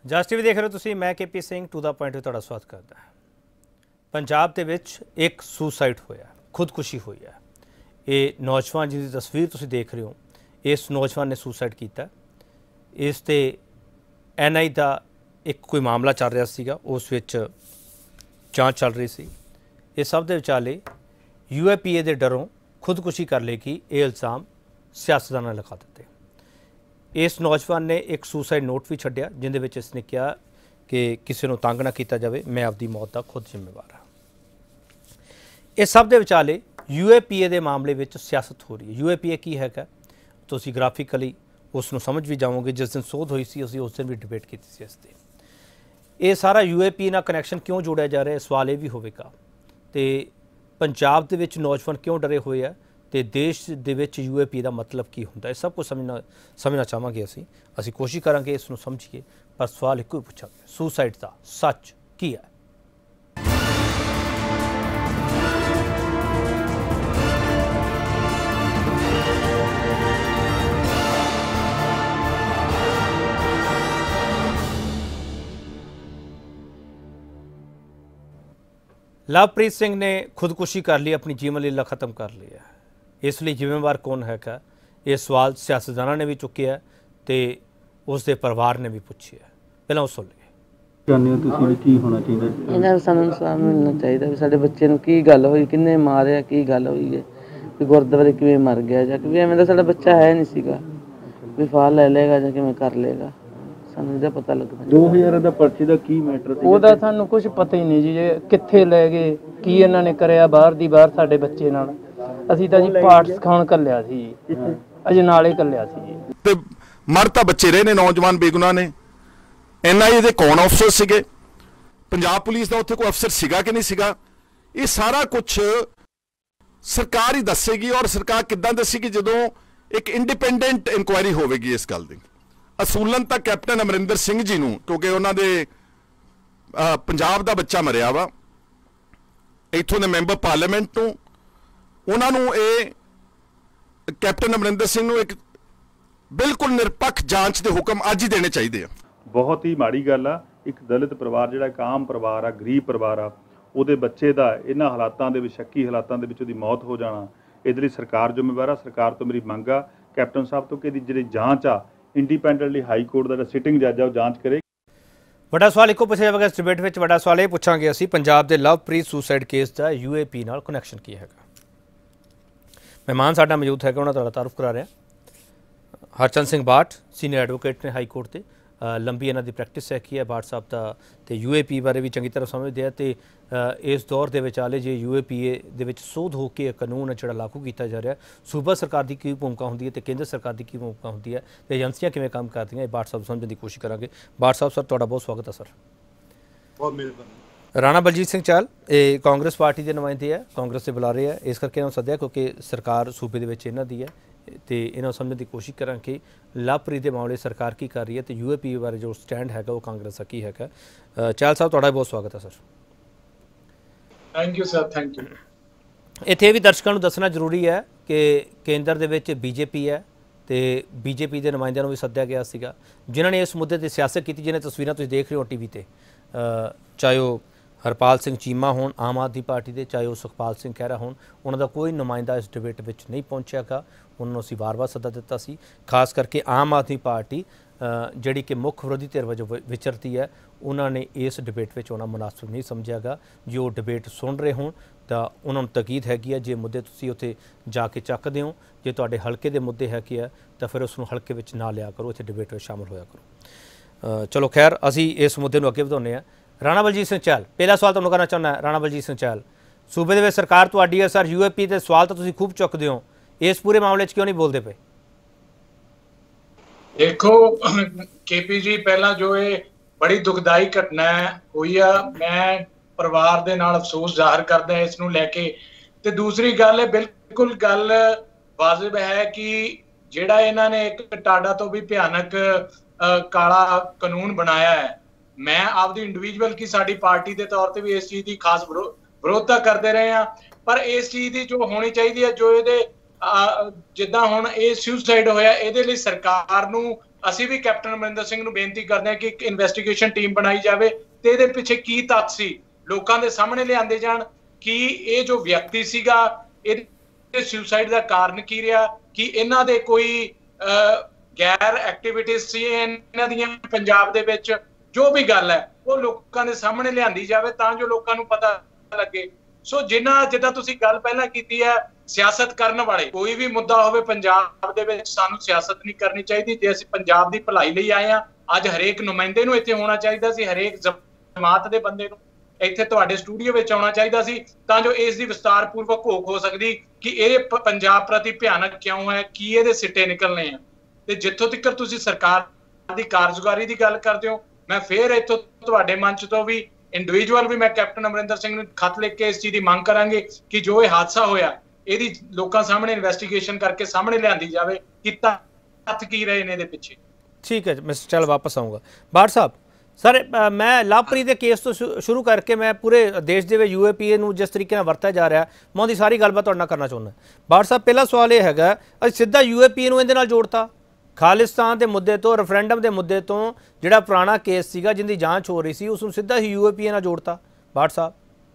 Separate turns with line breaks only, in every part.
ਜਸ TV ਦੇਖ ਰਹੇ ਹੋ ਤੁਸੀਂ। मैं KP Singh to the point ਤੁਹਾਡਾ ਸਵਾਗਤ ਕਰਦਾ। पंजाब ਦੇ ਵਿੱਚ ਇੱਕ ਸੁਸਾਈਡ ਹੋਇਆ, खुदकुशी हुई है। ये नौजवान जिसकी तस्वीर तुसीं देख रहे हो, इस नौजवान ने सुसाइड किया। इस ते NI का एक कोई मामला चल रहा सीगा, उस विच जांच चल रही सी। इस सब दे विचाले UAPA के डरों खुदकुशी कर लेगी, ये इल्ज़ाम सियासतदानां ने लगा दिते। इस नौजवान ने एक सुसाइड नोट भी छड्डिया, जिहदे विच इसने कहा कि किसी नूं तंग ना किया जाए, मैं आपकी मौत का खुद जिम्मेवार हाँ। इस सब के विचाले UAPA के मामले में सियासत हो रही है। UAPA की है, तो असीं ग्राफिकली उसनूं समझ भी जाओगे। जिस दिन सोध हुई सी असीं उस दिन भी डिबेट की सी। इस ये सारा UAPA नाल कनैक्शन क्यों जोड़िया जा रहा है, सवाल ये भी होगा। तो पंजाब दे विच नौजवान क्यों डरे हुए है, तो देश दे विच UAPA का मतलब की होंदा है, सब कुछ समझना चाहांगे। असीं कोशिश करांगे इसनूं समझिए, पर सवाल एक ही पूछांगे, सुसाइड का सच की है। लवप्रीत सिंह ने खुदकुशी कर ली, अपनी जीवन लीला खत्म कर ली है। इसलिए जिम्मेवार कौन है, ये सवाल सियासतदाना ने भी चुके है, तो उसके परिवार ने भी पूछी है। पहला वो सुन लीए।
इंसाफ मिलना चाहिए भी साडे बच्चे नूं की गल होई, किन्ने मारिया, की गल होई है, भी गुरद्वारे किवें मर गया, जां कि एवें दा साडा बच्चा है नहीं सीगा, भी फाल ले लेगा जां किवें कर लेगा, ਸਾਨੂੰ ਇਹਦਾ ਪਤਾ ਲੱਗਦਾ।
2000 ਦਾ ਪਰਚੀ ਦਾ ਕੀ ਮੈਟਰ ਸੀ?
ਉਹਦਾ ਸਾਨੂੰ ਕੁਝ ਪਤਾ ਹੀ ਨਹੀਂ ਜੀ, ਕਿੱਥੇ ਲੈ ਗਏ, ਕੀ ਇਹਨਾਂ ਨੇ ਕਰਿਆ ਬਾਹਰ ਦੀ ਬਾਹਰ ਸਾਡੇ ਬੱਚੇ ਨਾਲ। ਅਸੀਂ ਤਾਂ ਜੀ ਪਾਠ ਸਿਖਾਉਣ ਘੱਲਿਆ ਸੀ, ਅਜੇ ਨਾਲੇ ਘੱਲਿਆ ਸੀ ਜੀ।
ਤੇ ਮਰ ਤਾਂ ਬੱਚੇ ਰਹੇ ਨੇ, ਨੌਜਵਾਨ ਬੇਗੁਨਾਹ ਨੇ। NIA ਦੇ ਕੌਣ ਅਫਸਰ ਸੀਗੇ, ਪੰਜਾਬ ਪੁਲਿਸ ਦਾ ਉੱਥੇ ਕੋਈ ਅਫਸਰ ਸੀਗਾ ਕਿ ਨਹੀਂ ਸੀਗਾ, ਇਹ ਸਾਰਾ ਕੁਝ ਸਰਕਾਰ ਹੀ ਦੱਸੇਗੀ। ਔਰ ਸਰਕਾਰ ਕਿੱਦਾਂ ਦੱਸੇਗੀ? ਜਦੋਂ ਇੱਕ ਇੰਡੀਪੈਂਡੈਂਟ ਇਨਕੁਆਇਰੀ ਹੋਵੇਗੀ ਇਸ ਗੱਲ ਦੀ। ਅਸੂਲਨ ਤਾਂ ਕੈਪਟਨ ਅਮਰਿੰਦਰ ਸਿੰਘ ਜੀ ਨੂੰ, ਕਿਉਂਕਿ ਉਹਨਾਂ ਦੇ ਪੰਜਾਬ ਦਾ ਬੱਚਾ ਮਰਿਆ ਵਾ, ਇੱਥੋਂ ਦੇ ਮੈਂਬਰ ਪਾਰਲੀਮੈਂਟ ਨੂੰ, ਉਹਨਾਂ ਨੂੰ ਇਹ ਕੈਪਟਨ ਅਮਰਿੰਦਰ ਸਿੰਘ ਨੂੰ ਇੱਕ ਬਿਲਕੁਲ ਨਿਰਪੱਖ ਜਾਂਚ ਦੇ ਹੁਕਮ ਅੱਜ ਹੀ ਦੇਣੇ ਚਾਹੀਦੇ ਆ।
ਬਹੁਤ ਹੀ ਮਾੜੀ ਗੱਲ ਆ। ਇੱਕ ਦਲਿਤ ਪਰਿਵਾਰ ਜਿਹੜਾ ਇੱਕ ਆਮ ਪਰਿਵਾਰ ਆ, ਗਰੀਬ ਪਰਿਵਾਰ ਆ, ਉਹਦੇ ਬੱਚੇ ਦਾ ਇਹਨਾਂ ਹਾਲਾਤਾਂ ਦੇ ਵਿੱਚ, ਸ਼ੱਕੀ ਹਾਲਾਤਾਂ ਦੇ ਵਿੱਚ ਉਹਦੀ ਮੌਤ ਹੋ ਜਾਣਾ, ਇਹਦੇ ਲਈ ਸਰਕਾਰ ਜ਼ਿੰਮੇਵਾਰ ਆ। ਸਰਕਾਰ ਤੋਂ ਮੇਰੀ ਮੰਗ ਆ ਕੈਪਟਨ ਸਾਹਿਬ ਤੋਂ ਕਿ ਇਹਦੀ ਜਿਹੜੀ ਜਾਂਚ ਆ ਇੰਡੀਪੈਂਡੈਂਟਲੀ ਹਾਈ ਕੋਰਟ ਦਾ ਜਿਹੜਾ ਸਿਟਿੰਗ ਜੱਜ ਆ ਉਹ ਜਾਂਚ ਕਰੇ।
ਵੱਡਾ ਸਵਾਲ ਇੱਕੋ ਪੁੱਛਿਆ ਜਾਵੇਗਾ ਇਸ ਡਿਬੇਟ ਵਿੱਚ। ਵੱਡਾ ਸਵਾਲ ਇਹ ਪੁੱਛਾਂਗੇ ਅਸੀਂ, ਪੰਜਾਬ ਦੇ ਲਵਪ੍ਰੀਤ ਸੁਸਾਈਡ ਕੇਸ ਦਾ UAPA ਨਾਲ ਕਨੈਕਸ਼ਨ ਕੀ ਹੈਗਾ। ਮਹਿਮਾਨ ਸਾਡਾ ਮੌਜੂਦ ਹੈਗਾ, ਉਹਨਾਂ ਦਾ ਤਾਰਫ ਕਰਾ ਰਿਹਾ। ਹਰਚੰਦ ਸਿੰਘ ਬਾਠ ਸੀਨੀਅਰ ਐਡਵੋਕੇਟ ਨੇ ਹਾਈ ਕੋਰਟ ਤੇ, ਲੰਬੀ ਇਹਨਾਂ ਦੀ ਪ੍ਰੈਕਟਿਸ ਹੈਗੀ ਹੈ ਬਾਠ ਸਾਹਿਬ ਦਾ, ਤੇ UAPA ਬਾਰੇ ਵੀ ਚੰਗੀ ਤਰ੍ਹਾਂ ਸਮਝਦੇ ਆ। ਤੇ ਇਸ ਦੌਰ ਦੇ ਵਿਚਾਲੇ ਜੇ UAPA ਦੇ ਵਿੱਚ ਸੋਧ ਹੋ ਕੇ ਕਾਨੂੰਨ ਜਿਹੜਾ ਲਾਗੂ ਕੀਤਾ ਜਾ ਰਿਹਾ, ਸੂਬਾ ਸਰਕਾਰ ਦੀ ਕੀ ਭੂਮਿਕਾ ਹੁੰਦੀ ਹੈ ਤੇ ਕੇਂਦਰ ਸਰਕਾਰ ਦੀ ਕੀ ਭੂਮਿਕਾ ਹੁੰਦੀ ਹੈ, ਤੇ ਏਜੰਸੀਆਂ ਕਿਵੇਂ ਕੰਮ ਕਰਦੀਆਂ, ਇਹ ਬਾਠ ਸਾਹਿਬ ਸਮਝਣ ਦੀ ਕੋਸ਼ਿਸ਼ ਕਰਾਂਗੇ। ਬਾਠ ਸਾਹਿਬ ਸਰ, ਤੁਹਾਡਾ ਬਹੁਤ ਸਵਾਗਤ ਹੈ ਸਰ।
ਬਹੁਤ ਮਿਹਰਬਾਨੀ।
ਰਾਣਾ ਬਲਜੀਤ ਸਿੰਘ ਚਾਹਲ ਇਹ ਕਾਂਗਰਸ ਪਾਰਟੀ ਦੇ ਨੁਮਾਇੰਦੇ ਹੈ, ਕਾਂਗਰਸ ਦੇ ਬੁਲਾਰੇ ਹੈ, ਇਸ ਕਰਕੇ ਇਹਨਾਂ ਨੂੰ ਸੱਦਿਆ ਕਿਉਂਕਿ ਸਰਕਾਰ ਸੂਬੇ ਦੇ ਵਿੱਚ ਇਹਨਾਂ ਦੀ ਹੈ, ਤੇ ਇਹਨਾਂ ਨੂੰ ਸਮਝਣ ਦੀ ਕੋਸ਼ਿਸ਼ ਕਰਾਂ ਕਿ ਲਵਪ੍ਰੀਤ ਦੇ ਮਾਮਲੇ ਸਰਕਾਰ ਕੀ ਕਰ ਰਹੀ ਹੈ, ਤੇ UAPA ਬਾਰੇ ਜੋ ਸਟੈਂਡ ਹੈਗਾ ਉਹ ਕਾਂਗਰਸ ਦਾ ਕੀ ਹੈਗਾ। ਚਾਹਲ ਸਾਹਿਬ, ਤੁਹਾਡਾ ਬਹੁਤ ਸਵਾਗਤ ਹੈ sir.
Thank you sir, thank you.
ਇੱਥੇ ਵੀ ਦਰਸ਼ਕਾਂ ਨੂੰ ਦੱਸਣਾ ਜ਼ਰੂਰੀ ਹੈ ਕਿ ਕੇਂਦਰ ਦੇ ਵਿੱਚ BJP ਹੈ, ਤੇ BJP ਦੇ ਨੁਮਾਇੰਦਿਆਂ ਨੂੰ ਵੀ ਸੱਦਿਆ ਗਿਆ ਸੀਗਾ, ਜਿਨ੍ਹਾਂ ਨੇ ਇਸ ਮੁੱਦੇ 'ਤੇ ਸਿਆਸਤ ਕੀਤੀ। ਜਿਹਨੇ ਤਸਵੀਰਾਂ ਤੁਸੀਂ ਦੇਖ ਰਹੇ ਹੋ TV 'ਤੇ, ਚਾਹੇ ਉਹ ਹਰਪਾਲ ਸਿੰਘ ਚੀਮਾ ਹੋਣ ਆਮ ਆਦਮੀ ਪਾਰਟੀ ਦੇ, ਚਾਹੇ ਉਹ ਸੁਖਪਾਲ ਸਿੰਘ ਖਹਿਰਾ ਹੋਣ, ਉਹਨਾਂ ਦਾ ਕੋਈ ਨੁਮਾਇੰਦਾ ਇਸ ਡਿਬੇਟ ਵਿੱਚ ਨਹੀਂ ਪਹੁੰਚਿਆਗਾ। ਉਹਨਾਂ ਨੂੰ ਅਸੀਂ ਵਾਰ-ਵਾਰ ਸੱਦਾ ਦਿੱਤਾ ਸੀ। ਖਾਸ ਕਰਕੇ ਆਮ ਆਦਮੀ ਪਾਰਟੀ ਜਿਹੜੀ ਕਿ ਮੁੱਖ ਵਿਰੋਧੀ ਧਿਰ ਵਜੋਂ ਵਿਚਰਦੀ ਹੈ, ਉਹਨਾਂ ਨੇ ਇਸ ਡਿਬੇਟ ਵਿੱਚ ਆਉਣਾ ਮੁਨਾਸਬ ਨਹੀਂ ਸਮਝਿਆਗਾ। ਜੇ ਉਹ ਡਿਬੇਟ ਸੁਣ ਰਹੇ ਹੋਣ ਤਾਂ ਉਹਨਾਂ ਨੂੰ ਤਾਕੀਦ ਹੈਗੀ ਹੈ, ਜੇ ਮੁੱਦੇ ਤੁਸੀਂ ਉੱਥੇ ਜਾ ਕੇ ਚੱਕਦੇ ਹੋ, ਜੇ ਤੁਹਾਡੇ ਹਲਕੇ ਦੇ ਮੁੱਦੇ ਹੈਗੇ ਆ, ਤਾਂ ਫਿਰ ਉਸ ਨੂੰ ਹਲਕੇ ਵਿੱਚ ਨਾ ਲਿਆ ਕਰੋ, ਇੱਥੇ ਡਿਬੇਟ ਵਿੱਚ ਸ਼ਾਮਲ ਹੋਇਆ ਕਰੋ। ਚਲੋ ਖੈਰ, ਅਸੀਂ ਇਸ ਮੁੱਦੇ ਨੂੰ ਅੱਗੇ ਵਧਾਉਂਦੇ ਹਾਂ। ਰਾਣਾ ਬਲਜੀਤ ਸਿੰਘ ਚਾਹਲ, ਪਹਿਲਾ ਸਵਾਲ ਤੁਹਾਨੂੰ ਕਰਨਾ ਚਾਹੁੰਦਾ। ਰਾਣਾ ਬਲਜੀਤ ਸਿੰਘ ਚਾਹਲ, ਸੂਬੇ ਦੇ ਵਿੱਚ ਸਰਕਾਰ ਤੁਹਾਡੀ ਹੈ ਸਰ, UAPA ਦੇ ਸਵਾਲ ਤਾਂ ਤੁਸੀਂ ਖੂਬ ਚੁੱਕਦੇ ਹੋ, ਇਸ ਪੂਰੇ ਮਾਮਲੇ 'ਚ ਕਿਉਂ ਨਹੀਂ ਬੋਲਦੇ ਪਏ?
देखो KP जी, पहला जो ये बड़ी दुखदाई घटना हुई है, मैं परिवार दे नाल अफसोस जाहिर करदा इस नूं लैके। ते दूसरी गल है, बिल्कुल गल वाजिब है कि जिहड़ा इन्हां ने एक टाडा तो भी भयानक काला कानून बनाया है, मैं आपदी इंडिविजुअल की साडी पार्टी दे तौर ते भी इस चीज़ की खास विरोधता करते रहे हैं, पर इस चीज़ की जो होनी चाहिए है, जो इहदे जिद्दां हुण ਇਹ ਸੁਸਾਈਡ ਹੋਇਆ, ਇਹਦੇ ਲਈ ਸਰਕਾਰ ਨੂੰ ਅਸੀਂ ਵੀ ਕੈਪਟਨ ਅਮਰਿੰਦਰ ਸਿੰਘ ਨੂੰ ਬੇਨਤੀ ਕਰਦੇ ਹਾਂ ਕਿ ਇੱਕ ਇਨਵੈਸਟੀਗੇਸ਼ਨ ਟੀਮ ਬਣਾਈ ਜਾਵੇ ਤੇ ਇਹਦੇ ਪਿੱਛੇ ਕੀ ਤੱਥ ਸੀ ਲੋਕਾਂ ਦੇ ਸਾਹਮਣੇ ਲਿਆਂਦੇ ਜਾਣ ਕਿ ਇਹ ਜੋ ਵਿਅਕਤੀ ਸੀਗਾ ਇਹਦੇ ਸੁਸਾਈਡ ਦਾ ਕਾਰਨ ਕੀ ਰਿਹਾ, ਕਿ ਇਹਨਾਂ ਦੇ ਕੋਈ ਗੈਰ ਐਕਟੀਵਿਟੀਜ਼ ਸੀ ਇਹਨਾਂ ਦੀਆਂ ਪੰਜਾਬ ਦੇ ਵਿੱਚ, ਜੋ ਵੀ ਗੱਲ ਹੈ ਉਹ ਲੋਕਾਂ ਦੇ ਸਾਹਮਣੇ ਲਿਆਂਦੀ ਜਾਵੇ ਤਾਂ ਜੋ ਲੋਕਾਂ ਨੂੰ ਪਤਾ ਲੱਗੇ। ਸੋ ਜਿੱਦਾਂ ਤੁਸੀਂ ਗੱਲ ਪਹਿਲਾਂ ਕੀਤੀ ਹੈ, ਸਿਆਸਤ ਕਰਨ ਵਾਲੇ ਕੋਈ ਵੀ ਮੁੱਦਾ ਹੋਵੇ ਪੰਜਾਬ ਦੇ ਵਿੱਚ, ਸਾਨੂੰ ਸਿਆਸਤ ਨਹੀਂ ਕਰਨੀ ਚਾਹੀਦੀ। ਜੇ ਅਸੀਂ ਪੰਜਾਬ ਦੀ ਭਲਾਈ ਲਈ ਆਏ ਹਾਂ, ਅੱਜ ਹਰੇਕ ਨੁਮਾਇੰਦੇ ਨੂੰ ਇੱਥੇ ਹੋਣਾ ਚਾਹੀਦਾ ਸੀ, ਹਰੇਕ ਜਮਾਤ ਦੇ ਬੰਦੇ ਨੂੰ ਇੱਥੇ ਤੁਹਾਡੇ ਸਟੂਡੀਓ ਵਿੱਚ ਆਉਣਾ ਚਾਹੀਦਾ ਸੀ ਤਾਂ ਜੋ ਇਸ ਦੀ ਵਿਸਤਾਰਪੂਰਵਕ ਘੋਖ ਹੋ ਸਕਦੀ ਕਿ ਇਹ ਪੰਜਾਬ ਪ੍ਰਤੀ ਭਿਆਨਕ ਕਿਉਂ ਹੈ, ਕੀ ਇਹਦੇ ਸਿੱਟੇ ਨਿਕਲਣੇ ਆ। ਤੇ ਜਿੱਥੋਂ ਤੱਕ ਤੁਸੀਂ ਸਰਕਾਰ ਦੀ ਕਾਰਜਕਾਰੀ ਦੀ ਗੱਲ ਕਰਦੇ ਹੋ, ਮੈਂ ਫੇਰ ਇੱਥੋਂ ਤੁਹਾਡੇ ਮੰਚ ਤੋਂ ਵੀ ਇੰਡੀਵਿਜੂਅਲ ਵੀ ਮੈਂ ਕੈਪਟਨ ਅਮਰਿੰਦਰ ਸਿੰਘ ਨੂੰ ਖਤ ਲਿਖ ਕੇ ਇਸ ਚੀਜ਼ ਦੀ ਮੰਗ ਕਰਾਂਗੇ ਕਿ ਜੋ ਇਹ ਹਾਦਸਾ ਹੋਇਆ ਇਹਦੀ ਲੋਕਾਂ ਸਾਹਮਣੇ ਇਨਵੈਸਟੀਗੇਸ਼ਨ ਕਰਕੇ ਸਾਹਮਣੇ ਲਿਆਂਦੀ ਜਾਵੇ ਕਿ ਤੱਥ ਕੀ ਰਹੇ ਨੇ ਇਹਦੇ ਪਿੱਛੇ।
ਠੀਕ ਹੈ ਮਿਸਟਰ ਚਹਿਲ, ਵਾਪਸ ਆਊਂਗਾ। ਬਾਠ ਸਾਹਿਬ, ਸਰ ਮੈਂ ਲਵਪ੍ਰੀਤ ਦੇ ਕੇਸ ਤੋਂ ਸ਼ੁਰੂ ਕਰਕੇ ਮੈਂ ਪੂਰੇ ਦੇਸ਼ ਦੇ ਵਿੱਚ UAPA ਨੂੰ ਜਿਸ ਤਰੀਕੇ ਨਾਲ ਵਰਤਿਆ ਜਾ ਰਿਹਾ, ਮੈਂ ਉਹਦੀ ਸਾਰੀ ਗੱਲਬਾਤ ਤੁਹਾਡੇ ਨਾਲ ਕਰਨਾ ਚਾਹੁੰਦਾ। ਬਾਠ ਸਾਹਿਬ, ਪਹਿਲਾ ਸਵਾਲ ਇਹ ਹੈਗਾ, ਅਸੀਂ ਸਿੱਧਾ UAPA ਨੂੰ ਇਹਦੇ ਨਾਲ ਜੋੜਤਾ, ਖਾਲਿਸਤਾਨ ਦੇ ਮੁੱਦੇ ਤੋਂ, ਰੈਫਰੈਂਡਮ ਦੇ ਮੁੱਦੇ ਤੋਂ, ਜਿਹੜਾ ਪੁਰਾਣਾ ਕੇਸ ਸੀਗਾ ਜਿੰਦੀ ਜਾਂਚ ਹੋ ਰਹੀ ਸੀ, ਉਸ ਨੂੰ ਸਿੱਧਾ ਹੀ UAPA ਨਾਲ ਜੋੜਤਾ। ਬਾਠ ਸਾਹਿਬ।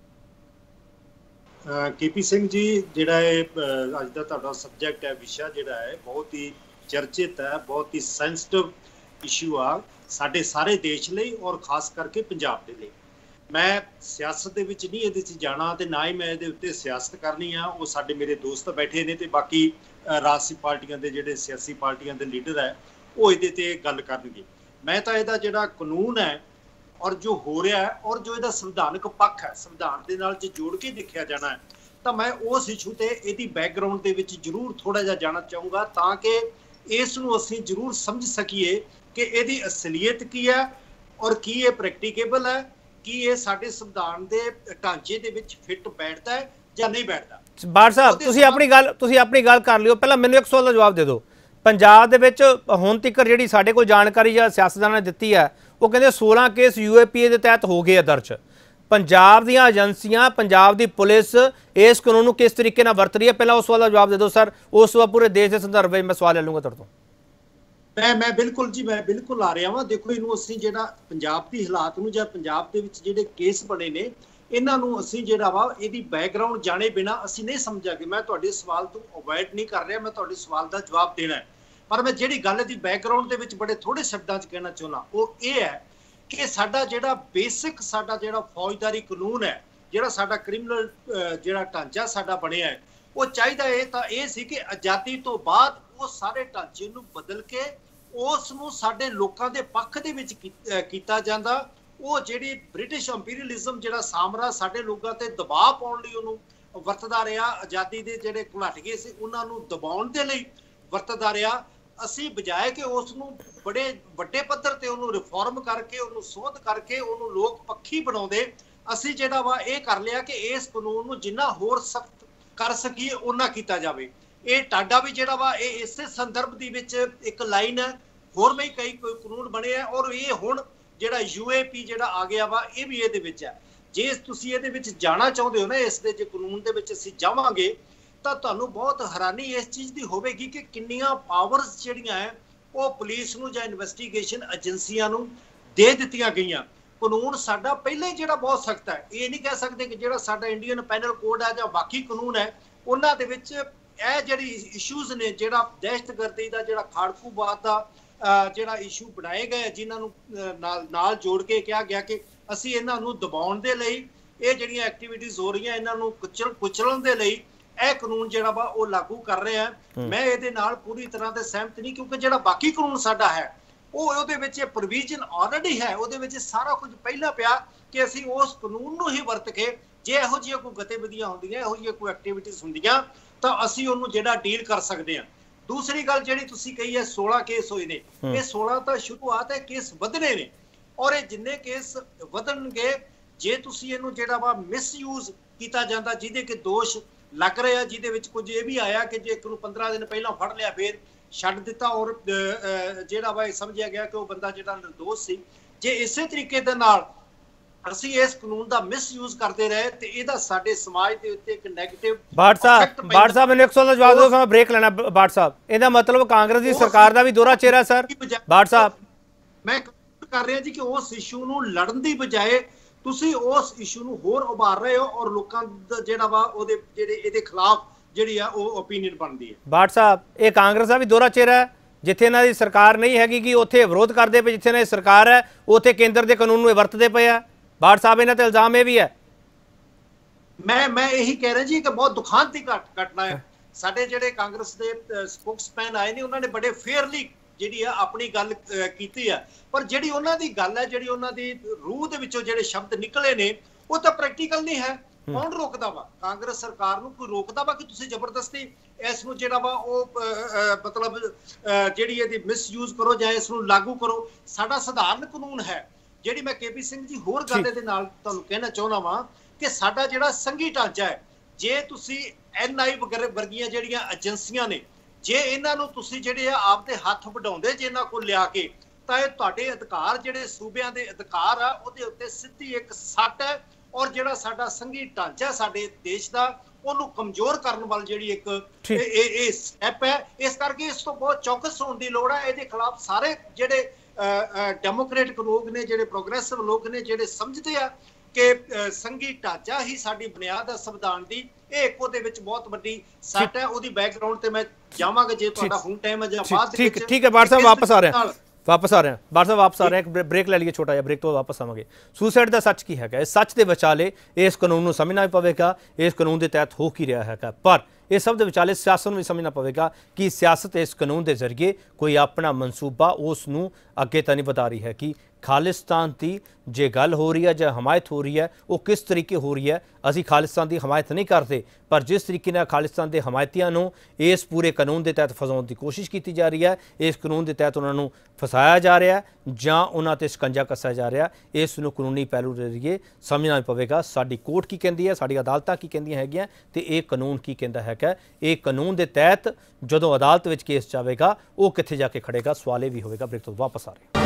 KP ਸਿੰਘ ਜੀ, ਜਿਹੜਾ ਇਹ ਅੱਜ ਦਾ ਤੁਹਾਡਾ ਸਬਜੈਕਟ ਹੈ, ਵਿਸ਼ਾ ਜਿਹੜਾ ਹੈ ਬਹੁਤ ਹੀ ਚਰਚਿਤ ਹੈ, ਬਹੁਤ ਹੀ ਸੈਂਸਿਟਿਵ ਇਸ਼ੂ ਆ ਸਾਡੇ ਸਾਰੇ ਦੇਸ਼ ਲਈ ਔਰ ਖਾਸ ਕਰਕੇ ਪੰਜਾਬ ਦੇ ਲਈ। ਮੈਂ ਸਿਆਸਤ ਦੇ ਵਿੱਚ ਨਹੀਂ ਇਹਦੇ 'ਚ ਜਾਣਾ ਤੇ ਨਾ ਹੀ ਮੈਂ ਇਹਦੇ ਉੱਤੇ ਸਿਆਸਤ ਕਰਨੀ ਆ। ਉਹ ਸਾਡੇ ਮੇਰੇ ਦੋਸਤ ਬੈਠੇ ਨੇ ਤੇ ਬਾਕੀ ਰਾਜਸੀ ਪਾਰਟੀਆਂ ਦੇ ਜਿਹੜੇ ਸਿਆਸੀ ਪਾਰਟੀਆਂ ਦੇ ਲੀਡਰ ਹੈ ਉਹ ਇਹਦੇ ਤੇ ਗੱਲ ਕਰਨਗੇ। ਮੈਂ ਤਾਂ ਇਹਦਾ ਜਿਹੜਾ ਕਾਨੂੰਨ ਹੈ ਔਰ ਜੋ ਹੋ ਰਿਹਾ ਹੈ ਔਰ ਜੋ ਇਹਦਾ ਸੰਵਿਧਾਨਕ ਪੱਖ ਹੈ, ਸੰਵਿਧਾਨ ਦੇ ਨਾਲ ਜੇ ਜੋੜ ਕੇ ਦੇਖਿਆ ਜਾਣਾ ਹੈ ਤਾਂ ਮੈਂ ਉਸ ਇਸ਼ੂ ਤੇ ਇਹਦੀ ਬੈਕਗਰਾਊਂਡ ਦੇ ਵਿੱਚ ਜ਼ਰੂਰ ਥੋੜਾ ਜਿਹਾ ਜਾਣਾ ਚਾਹੂੰਗਾ ਤਾਂ ਕਿ ਇਸ ਨੂੰ ਅਸੀਂ ਜ਼ਰੂਰ ਸਮਝ ਸਕੀਏ ਕਿ ਇਹਦੀ ਅਸਲੀਅਤ ਕੀ ਹੈ ਔਰ ਕੀ ਇਹ ਪ੍ਰੈਕਟੀਕੇਬਲ ਹੈ, ਕੀ ਇਹ ਸਾਡੇ ਸੰਵਿਧਾਨ ਦੇ ਢਾਂਚੇ ਦੇ ਵਿੱਚ ਫਿੱਟ ਬੈਠਦਾ ਹੈ ਜਾਂ ਨਹੀਂ ਬੈਠਦਾ।
ਬਾਠ ਸਾਹਿਬ, ਤੁਸੀਂ ਆਪਣੀ ਗੱਲ ਕਰ ਲਿਓ, ਪਹਿਲਾਂ ਮੈਨੂੰ ਇੱਕ ਸਵਾਲ ਦਾ ਜਵਾਬ ਦੇ ਦਿਓ। ਪੰਜਾਬ ਦੇ ਵਿੱਚ ਹੁਣ ਤੱਕ ਜਿਹੜੀ ਸਾਡੇ ਕੋਲ ਜਾਣਕਾਰੀ ਜਾਂ ਸਿਆਸਤਦਾਨਾਂ ਨੇ ਦਿੱਤੀ ਹੈ, ਉਹ ਕਹਿੰਦੇ 16 ਕੇਸ UAPA ਦੇ ਤਹਿਤ ਹੋ ਗਏ ਆ ਦਰਜ। ਪੰਜਾਬ ਦੀਆਂ ਏਜੰਸੀਆਂ, ਪੰਜਾਬ ਦੀ ਪੁਲਿਸ ਇਸ ਕਾਨੂੰਨ ਨੂੰ ਕਿਸ ਤਰੀਕੇ ਨਾਲ ਵਰਤ ਰਹੀ ਹੈ, ਪਹਿਲਾਂ ਉਸ ਸਵਾਲ ਦਾ ਜਵਾਬ ਦੇ ਦਿਓ ਸਰ। ਉਸ ਤੋਂ ਬਾਅਦ ਪੂਰੇ ਦੇਸ਼ ਦੇ ਸੰਦਰਭ ਵਿੱਚ ਮੈਂ ਸਵਾਲ ਲੈ ਲੂੰਗਾ ਤੁਹਾਡੇ ਤੋਂ।
ਮੈਂ ਬਿਲਕੁਲ ਆ ਰਿਹਾ ਵਾਂ। ਦੇਖੋ, ਇਹਨੂੰ ਅਸੀਂ ਜਿਹੜਾ ਪੰਜਾਬ ਦੀ ਹਾਲਾਤ ਨੂੰ ਜਾਂ ਪੰਜਾਬ ਦੇ ਵਿੱਚ ਜਿਹੜੇ ਕੇਸ ਬਣੇ ਨੇ ਇਹਨਾਂ ਨੂੰ ਅਸੀਂ ਜਿਹੜਾ ਵਾ ਇਹਦੀ ਬੈਕਗਰਾਉਂਡ ਜਾਣੇ ਬਿਨਾ ਅਸੀਂ ਨਹੀਂ ਸਮਝਾਂਗੇ। ਮੈਂ ਤੁਹਾਡੇ ਸਵਾਲ ਤੋਂ ਅਵੋਇਡ ਨਹੀਂ ਕਰ ਰਿਹਾ, ਮੈਂ ਤੁਹਾਡੇ ਸਵਾਲ ਦਾ ਜਵਾਬ ਦੇਣਾ ਹੈ। ਪਰ ਮੈਂ ਜਿਹੜੀ ਗੱਲ ਦੀ ਬੈਕਗਰਾਉਂਡ ਦੇ ਵਿੱਚ ਬੜੇ ਥੋੜੇ ਸ਼ਬਦਾਂ 'ਚ ਕਹਿਣਾ ਚਾਹੁੰਦਾ ਉਹ ਇਹ ਹੈ ਕਿ ਸਾਡਾ ਜਿਹੜਾ ਬੇਸਿਕ ਸਾਡਾ ਜਿਹੜਾ ਫੌਜਦਾਰੀ ਕਾਨੂੰਨ ਹੈ, ਜਿਹੜਾ ਸਾਡਾ ਕ੍ਰਿਮੀਨਲ ਜਿਹੜਾ ਢਾਂਚਾ ਸਾਡਾ ਬਣਿਆ ਹੈ, ਉਹ ਚਾਹੀਦਾ ਇਹ ਸੀ ਕਿ ਆਜ਼ਾਦੀ ਤੋਂ ਬਾਅਦ ਉਹ ਸਾਰੇ ਢਾਂਚੇ ਨੂੰ ਬਦਲ ਕੇ ਉਸ ਨੂੰ ਸਾਡੇ ਲੋਕਾਂ ਦੇ ਪੱਖ ਦੇ ਵਿੱਚ ਕੀਤਾ ਜਾਂਦਾ। ਉਹ ਜਿਹੜੀ ਬ੍ਰਿਟਿਸ਼ ਇੰਪੀਰੀਅਲਿਜ਼ਮ ਜਿਹੜਾ ਸਾਮਰਾਜ ਸਾਡੇ ਲੋਕਾਂ ਤੇ ਦਬਾਅ ਪਾਉਣ ਲਈ ਉਹਨੂੰ ਵਰਤਦਾ ਰਿਹਾ, ਆਜ਼ਾਦੀ ਦੇ ਜਿਹੜੇ ਘੁਲਾਟੀਏ ਸੀ ਉਹਨਾਂ ਨੂੰ ਦਬਾਉਣ ਦੇ ਲਈ ਵਰਤਦਾ ਰਿਹਾ। ਅਸੀਂ ਬਜਾਏ ਕਿ ਉਸ ਨੂੰ ਬੜੇ ਵੱਡੇ ਪੱਧਰ ਤੇ ਉਹਨੂੰ ਰਿਫਾਰਮ ਕਰਕੇ, ਉਹਨੂੰ ਸੋਧ ਕਰਕੇ, ਉਹਨੂੰ ਲੋਕ ਪੱਖੀ ਬਣਾਉਂਦੇ, ਅਸੀਂ ਜਿਹੜਾ ਵਾ ਇਹ ਕਰ ਲਿਆ ਕਿ ਇਸ ਕਾਨੂੰਨ ਨੂੰ ਜਿੰਨਾ ਹੋਰ ਸਖਤ ਕਰ ਸਕੀਏ ਉਹਨਾਂ ਕੀਤਾ ਜਾਵੇ। ਇਹ ਟਾਡਾ ਵੀ ਜਿਹੜਾ ਵਾ ਇਹ ਇਸੇ ਸੰਦਰਭ ਦੇ ਵਿੱਚ ਇੱਕ ਲਾਈਨ ਹੈ। ਹੋਰ ਵੀ ਕਈ ਕੋਈ ਕਾਨੂੰਨ ਬਣੇ ਆ ਔਰ ਇਹ ਹੁਣ ਜਿਹੜਾ UAP ਜਿਹੜਾ ਆ ਗਿਆ ਵਾ ਇਹ ਵੀ ਇਹਦੇ ਵਿੱਚ ਹੈ। ਜੇ ਤੁਸੀਂ ਇਹਦੇ ਵਿੱਚ ਜਾਣਾ ਚਾਹੁੰਦੇ ਹੋ ਨਾ, ਇਸ ਦੇ ਜੇ ਕਾਨੂੰਨ ਦੇ ਵਿੱਚ ਅਸੀਂ ਜਾਵਾਂਗੇ ਤਾਂ ਤੁਹਾਨੂੰ ਬਹੁਤ ਹੈਰਾਨੀ ਇਸ ਚੀਜ਼ ਦੀ ਹੋਵੇਗੀ ਕਿ ਕਿੰਨੀਆਂ ਪਾਵਰਸ ਜਿਹੜੀਆਂ ਹੈ ਉਹ ਪੁਲਿਸ ਨੂੰ ਜਾਂ ਇਨਵੈਸਟੀਗੇਸ਼ਨ ਏਜੰਸੀਆਂ ਨੂੰ ਦੇ ਦਿੱਤੀਆਂ ਗਈਆਂ। ਕਾਨੂੰਨ ਸਾਡਾ ਪਹਿਲਾਂ ਹੀ ਜਿਹੜਾ ਬਹੁਤ ਸਖਤ ਹੈ। ਇਹ ਨਹੀਂ ਕਹਿ ਸਕਦੇ ਕਿ ਜਿਹੜਾ ਸਾਡਾ ਇੰਡੀਅਨ ਪੈਨਲ ਕੋਡ ਹੈ ਜਾਂ ਬਾਕੀ ਕਾਨੂੰਨ ਹੈ ਉਹਨਾਂ ਦੇ ਵਿੱਚ ਇਹ ਜਿਹੜੀ ਇਸ਼ੂਜ਼ ਨੇ, ਜਿਹੜਾ ਦਹਿਸ਼ਤਗਰਦੀ ਦਾ, ਜਿਹੜਾ ਖਾੜਕੂਬਾਦ ਦਾ ਜਿਹੜਾ ਇਸ਼ੂ ਬਣਾਏ ਗਏ, ਜਿਨ੍ਹਾਂ ਨੂੰ ਨਾਲ ਜੋੜ ਕੇ ਕਿਹਾ ਗਿਆ ਕਿ ਅਸੀਂ ਇਹਨਾਂ ਨੂੰ ਦਬਾਉਣ ਦੇ ਲਈ ਇਹ ਜਿਹੜੀਆਂ ਐਕਟੀਵਿਟੀਜ਼ ਹੋ ਰਹੀਆਂ ਇਹਨਾਂ ਨੂੰ ਕੁਚਲਣ ਦੇ ਲਈ ਇਹ ਕਾਨੂੰਨ ਜਿਹੜਾ ਵਾ ਉਹ ਲਾਗੂ ਕਰ ਰਹੇ ਆ। ਮੈਂ ਇਹਦੇ ਨਾਲ ਪੂਰੀ ਤਰ੍ਹਾਂ ਤੇ ਸਹਿਮਤ ਨਹੀਂ, ਕਿਉਂਕਿ ਜਿਹੜਾ ਬਾਕੀ ਕਾਨੂੰਨ ਸਾਡਾ ਹੈ ਉਹਦੇ ਵਿੱਚ ਇਹ ਪ੍ਰੋਵੀਜ਼ਨ ਆਲਰੇਡੀ ਹੈ, ਉਹਦੇ ਵਿੱਚ ਸਾਰਾ ਕੁਝ ਪਹਿਲਾਂ ਪਿਆ ਕਿ ਅਸੀਂ ਉਸ ਕਾਨੂੰਨ ਨੂੰ ਹੀ ਵਰਤ ਕੇ ਜੇ ਇਹੋ ਜਿਹੀਆਂ ਕੋਈ ਗਤੀਵਿਧੀਆਂ ਹੁੰਦੀਆਂ, ਇਹੋ ਜਿਹੀਆਂ ਕੋਈ ਐਕਟੀਵਿਟੀਜ਼ ਹੁੰਦੀਆਂ ਤਾਂ ਅਸੀਂ ਉਹਨੂੰ ਜਿਹੜਾ ਡੀਲ ਕਰ ਸਕਦੇ ਹਾਂ। ਦੂਸਰੀ ਗੱਲ ਜਿਹੜੀ ਤੁਸੀਂ ਕਹੀ ਹੈ 16 ਕੇਸ ਹੋਏ ਨੇ, ਇਹ 16 ਤਾਂ ਸ਼ੁਰੂਆਤ ਹੈ, ਕੇਸ ਵਧਣੇ ਨੇ ਔਰ ਇਹ ਜਿੰਨੇ ਕੇਸ ਵਧਣਗੇ ਜੇ ਤੁਸੀਂ ਇਹਨੂੰ ਜਿਹੜਾ ਵਾ ਮਿਸਯੂਜ਼ ਕੀਤਾ ਜਾਂਦਾ, ਜਿਹਦੇ ਕਿ ਦੋਸ਼ ਲੱਗ ਰਹੇ ਆ, ਜਿਹਦੇ ਵਿੱਚ ਕੁਝ ਇਹ ਵੀ ਆਇਆ ਕਿ ਜੇ ਇੱਕ ਨੂੰ 15 ਦਿਨ ਪਹਿਲਾਂ ਫੜ ਲਿਆ ਫਿਰ ਛੱਡ ਦਿੱਤਾ ਔਰ ਜਿਹੜਾ ਵਾ ਇਹ ਸਮਝਿਆ ਗਿਆ ਕਿ ਉਹ ਬੰਦਾ ਜਿਹੜਾ ਨਿਰਦੋਸ਼ ਸੀ। ਜੇ ਇਸੇ ਤਰੀਕੇ ਦੇ ਨਾਲ ਅਸੀਂ ਇਸ ਕਾਨੂੰਨ ਦਾ ਮਿਸਯੂਜ਼ ਕਰਦੇ ਰਹੇ ਤੇ ਇਹਦਾ ਸਾਡੇ ਸਮਾਜ ਦੇ ਉੱਤੇ ਇੱਕ ਨੈਗੇਟਿਵ
ਬਾਠ ਸਾਹਿਬ ਮੈਨੂੰ ਇੱਕ ਸਵਾਲ ਦਾ ਜਵਾਬ ਦਿਓ, ਫਿਰ ਮੈਂ ਬ੍ਰੇਕ ਲੈਣਾ। ਬਾਠ ਸਾਹਿਬ, ਇਹਦਾ ਮਤਲਬ ਕਾਂਗਰਸ ਦੀ ਸਰਕਾਰ ਦਾ ਵੀ ਦੋਹਰਾ ਚਿਹਰਾ ਸਰ? ਬਾਠ ਸਾਹਿਬ,
ਮੈਂ ਕਰ ਰਿਹਾ ਜੀ ਕਿ ਉਸ ਇਸ਼ੂ ਨੂੰ ਲੜਨ ਦੀ ਬਜਾਏ ਤੁਸੀਂ ਉਸ ਇਸ਼ੂ ਨੂੰ ਹੋਰ ਉਭਾਰ ਰਹੇ ਹੋ ਔਰ ਲੋਕਾਂ ਦਾ ਜਿਹੜਾ ਵਾ ਉਹਦੇ ਜਿਹੜੇ ਇਹਦੇ ਖਿਲਾਫ ਜਿਹੜੀ ਆ ਉਹ ਓਪੀਨੀਅਨ ਬਣਦੀ ਹੈ।
ਬਾਠ ਸਾਹਿਬ, ਇਹ ਕਾਂਗਰਸ ਦਾ ਵੀ ਦੋਹਰਾ ਚਿਹਰਾ ਹੈ? ਜਿੱਥੇ ਇਹਨਾਂ ਦੀ ਸਰਕਾਰ ਨਹੀਂ ਹੈਗੀ ਕਿ ਉੱਥੇ ਵਿਰੋਧ ਕਰਦੇ ਪਏ, ਜਿੱਥੇ ਇਹਨਾਂ ਦੀ ਸਰਕਾਰ ਹੈ ਉੱਥੇ ਕੇਂਦਰ ਦੇ ਕਾਨੂੰਨ ਨੂੰ ਵਰਤਦੇ ਪਏ ਆ। ਬਾਠ ਸਾਹਿਬ, ਇਹਨਾਂ ਤੇ ਇਲਜ਼ਾਮ ਇਹ ਵੀ ਹੈ।
ਮੈਂ ਇਹੀ ਕਹਿ ਰਿਹਾ ਜੀ ਕਿ ਬਹੁਤ ਦੁਖਾਂਤ ਦੀ ਘਟਨਾ ਹੈ। ਸਾਡੇ ਜਿਹੜੇ ਕਾਂਗਰਸ ਦੇ ਸਪੋਕਸਮੈਨ ਆਏ ਨੇ ਉਹਨਾਂ ਨੇ ਬੜੇ ਫੇਅਰਲੀ ਜਿਹੜੀ ਆ ਆਪਣੀ ਗੱਲ ਕੀਤੀ ਆ, ਪਰ ਜਿਹੜੀ ਉਹਨਾਂ ਦੀ ਗੱਲ ਹੈ, ਜਿਹੜੀ ਉਹਨਾਂ ਦੀ ਰੂਹ ਦੇ ਵਿੱਚੋਂ ਜਿਹੜੇ ਸ਼ਬਦ ਨਿਕਲੇ ਨੇ ਉਹ ਤਾਂ ਪ੍ਰੈਕਟੀਕਲ ਨਹੀਂ ਹੈ। ਕੌਣ ਰੋਕਦਾ ਵਾ? ਕਾਂਗਰਸ ਸਰਕਾਰ ਨੂੰ ਕੋਈ ਰੋਕਦਾ ਵਾ ਕਿ ਤੁਸੀਂ ਜ਼ਬਰਦਸਤੀ ਇਸ ਨੂੰ ਜਿਹੜਾ ਵਾ ਉਹ ਮਤਲਬ ਜਿਹੜੀ ਇਹਦੀ ਮਿਸਯੂਜ਼ ਕਰੋ ਜਾਂ ਇਸ ਨੂੰ ਲਾਗੂ ਕਰੋ? ਸਾਡਾ ਸਧਾਰਨ ਕਾਨੂੰਨ ਹੈ। ਜਿਹੜੀ ਮੈਂ KP ਸਿੰਘ ਜੀ ਹੋਰ ਗੱਲ ਦੇ ਨਾਲ ਤੁਹਾਨੂੰ ਕਹਿਣਾ ਚਾਹੁੰਦਾ ਵਾਂ ਕਿ ਸਾਡਾ ਜਿਹੜਾ ਸੰਘੀ ਢਾਂਚਾ ਹੈ, ਜੇ ਤੁਸੀਂ NI ਵਰਗੀਆਂ ਜਿਹੜੀਆਂ ਏਜੰਸੀਆਂ ਨੇ, ਜੇ ਇਹਨਾਂ ਨੂੰ ਤੁਸੀਂ ਜਿਹੜੇ ਆ ਆਪਦੇ ਹੱਥ ਵਡਾਉਂਦੇ ਜੇ ਇਹਨਾਂ ਕੋਲ ਲਿਆ ਕੇ, ਤਾਂ ਇਹ ਤੁਹਾਡੇ ਅਧਿਕਾਰ ਜਿਹੜੇ ਸੂਬਿਆਂ ਦੇ ਅਧਿਕਾਰ ਆ ਉਹਦੇ ਉੱਤੇ ਸਿੱਧੀ ਇੱਕ ਸੱਟ ਹੈ ਔਰ ਜਿਹੜਾ ਸਾਡਾ ਸੰਘੀ ਢਾਂਚਾ ਸਾਡੇ ਦੇਸ਼ ਦਾ ਉਹਨੂੰ ਕਮਜ਼ੋਰ ਕਰਨ ਵੱਲ ਜਿਹੜੀ ਇੱਕ ਇਹ ਸਟੈਪ ਹੈ। ਇਸ ਕਰਕੇ ਇਸ ਤੋਂ ਬਹੁਤ ਚੌਕਸ ਹੋਣ ਦੀ ਲੋੜ ਹੈ। ਇਹਦੇ ਖਿਲਾਫ ਸਾਰੇ ਜਿਹੜੇ ਡੈਮੋਕ੍ਰੈਟਿਕ ਲੋਕ ਨੇ, ਜਿਹੜੇ ਪ੍ਰੋਗਰੈਸਿਵ ਲੋਕ ਨੇ, ਜਿਹੜੇ ਸਮਝਦੇ ਆ ਕਿ ਸੰਘੀ ਢਾਂਚਾ ਹੀ ਸਾਡੀ ਬੁਨਿਆਦ ਹੈ ਸੰਵਿਧਾਨ ਦੀ, ਇਹ ਇੱਕ ਉਹਦੇ ਵਿੱਚ ਬਹੁਤ ਵੱਡੀ ਸੱਟ ਹੈ। ਉਹਦੀ ਬੈਕਗ੍ਰਾਉਂਡ ਤੇ ਮੈਂ ਜਾਵਾਂਗਾ ਜੇ ਤੁਹਾਡਾ ਹੁਣ ਟਾਈਮ ਹੈ ਜਾਂ ਬਾਅਦ ਦੇ ਵਿੱਚ।
ਠੀਕ ਹੈ ਬਾਠ ਸਾਹਿਬ, ਵਾਪਸ ਆ ਰਹੇ ਹਾਂ ਬਾਠ ਸਾਹਿਬ ਵਾਪਸ ਆ ਰਹੇ ਹਾਂ। ਬ੍ਰੇਕ ਲੈ ਲਈਏ ਛੋਟਾ ਜਿਹਾ, ਬ੍ਰੇਕ ਤੋਂ ਵਾਪਸ ਆਵਾਂਗੇ। ਸੁਸਾਈਡ ਦਾ ਸੱਚ ਕੀ ਹੈਗਾ? ਇਸ ਸੱਚ ਦੇ ਵਿਚਾਲੇ ਇਸ ਕਾਨੂੰਨ ਨੂੰ ਸਮਝਣਾ ਵੀ ਪਵੇਗਾ, ਇਸ ਕਾਨੂੰਨ ਦੇ ਤਹਿਤ ਹੋ ਕੀ ਰਿਹਾ ਹੈਗਾ, ਪਰ ਇਹ ਸਭ ਦੇ ਵਿਚਾਲੇ ਸਿਆਸਤ ਨੂੰ ਵੀ ਸਮਝਣਾ ਪਵੇਗਾ ਕਿ ਸਿਆਸਤ ਇਸ ਕਾਨੂੰਨ ਦੇ ਜ਼ਰੀਏ ਕੋਈ ਆਪਣਾ ਮਨਸੂਬਾ ਉਸ ਨੂੰ ਅੱਗੇ ਤਾਂ ਨਹੀਂ ਵਧਾ ਰਹੀ ਹੈ ਕਿ ਖਾਲਿਸਤਾਨ ਦੀ ਜੇ ਗੱਲ ਹੋ ਰਹੀ ਹੈ ਜਾਂ ਹਮਾਇਤ ਹੋ ਰਹੀ ਹੈ ਉਹ ਕਿਸ ਤਰੀਕੇ ਹੋ ਰਹੀ ਹੈ। ਅਸੀਂ ਖਾਲਿਸਤਾਨ ਦੀ ਹਮਾਇਤ ਨਹੀਂ ਕਰਦੇ, ਪਰ ਜਿਸ ਤਰੀਕੇ ਨਾਲ ਖਾਲਿਸਤਾਨ ਦੇ ਹਮਾਇਤੀਆਂ ਨੂੰ ਇਸ ਪੂਰੇ ਕਾਨੂੰਨ ਦੇ ਤਹਿਤ ਫਸਾਉਣ ਦੀ ਕੋਸ਼ਿਸ਼ ਕੀਤੀ ਜਾ ਰਹੀ ਹੈ, ਇਸ ਕਾਨੂੰਨ ਦੇ ਤਹਿਤ ਉਹਨਾਂ ਨੂੰ ਫਸਾਇਆ ਜਾ ਰਿਹਾ ਹੈ ਜਾਂ ਉਹਨਾਂ ਤੇ ਸ਼ਿਕੰਜਾ ਕੱਸਿਆ ਜਾ ਰਿਹਾ, ਇਸ ਨੂੰ ਕਾਨੂੰਨੀ ਪਹਿਲੂ ਦੇ ਜ਼ਰੀਏ ਸਮਝਣਾ ਪਵੇਗਾ। ਸਾਡੀ ਕੋਰਟ ਕੀ ਕਹਿੰਦੀ ਹੈ, ਸਾਡੀ ਅਦਾਲਤਾਂ ਕੀ ਕਹਿੰਦੀਆਂ ਹੈਗੀਆਂ ਤੇ ਇਹ ਕਾਨੂੰਨ ਕੀ ਕਹਿੰਦਾ ਹੈਗਾ। ਇਹ ਕਾਨੂੰਨ ਦੇ ਤਹਿਤ ਜਦੋਂ ਅਦਾਲਤ ਵਿੱਚ ਕੇਸ ਜਾਵੇਗਾ ਉਹ ਕਿੱਥੇ ਜਾ ਕੇ ਖੜੇਗਾ, ਸਵਾਲ ਇਹ ਵੀ ਹੋਵੇਗਾ। ਬ੍ਰੇਕ ਤੋਂ ਵਾਪਸ ਆ ਰਹੇ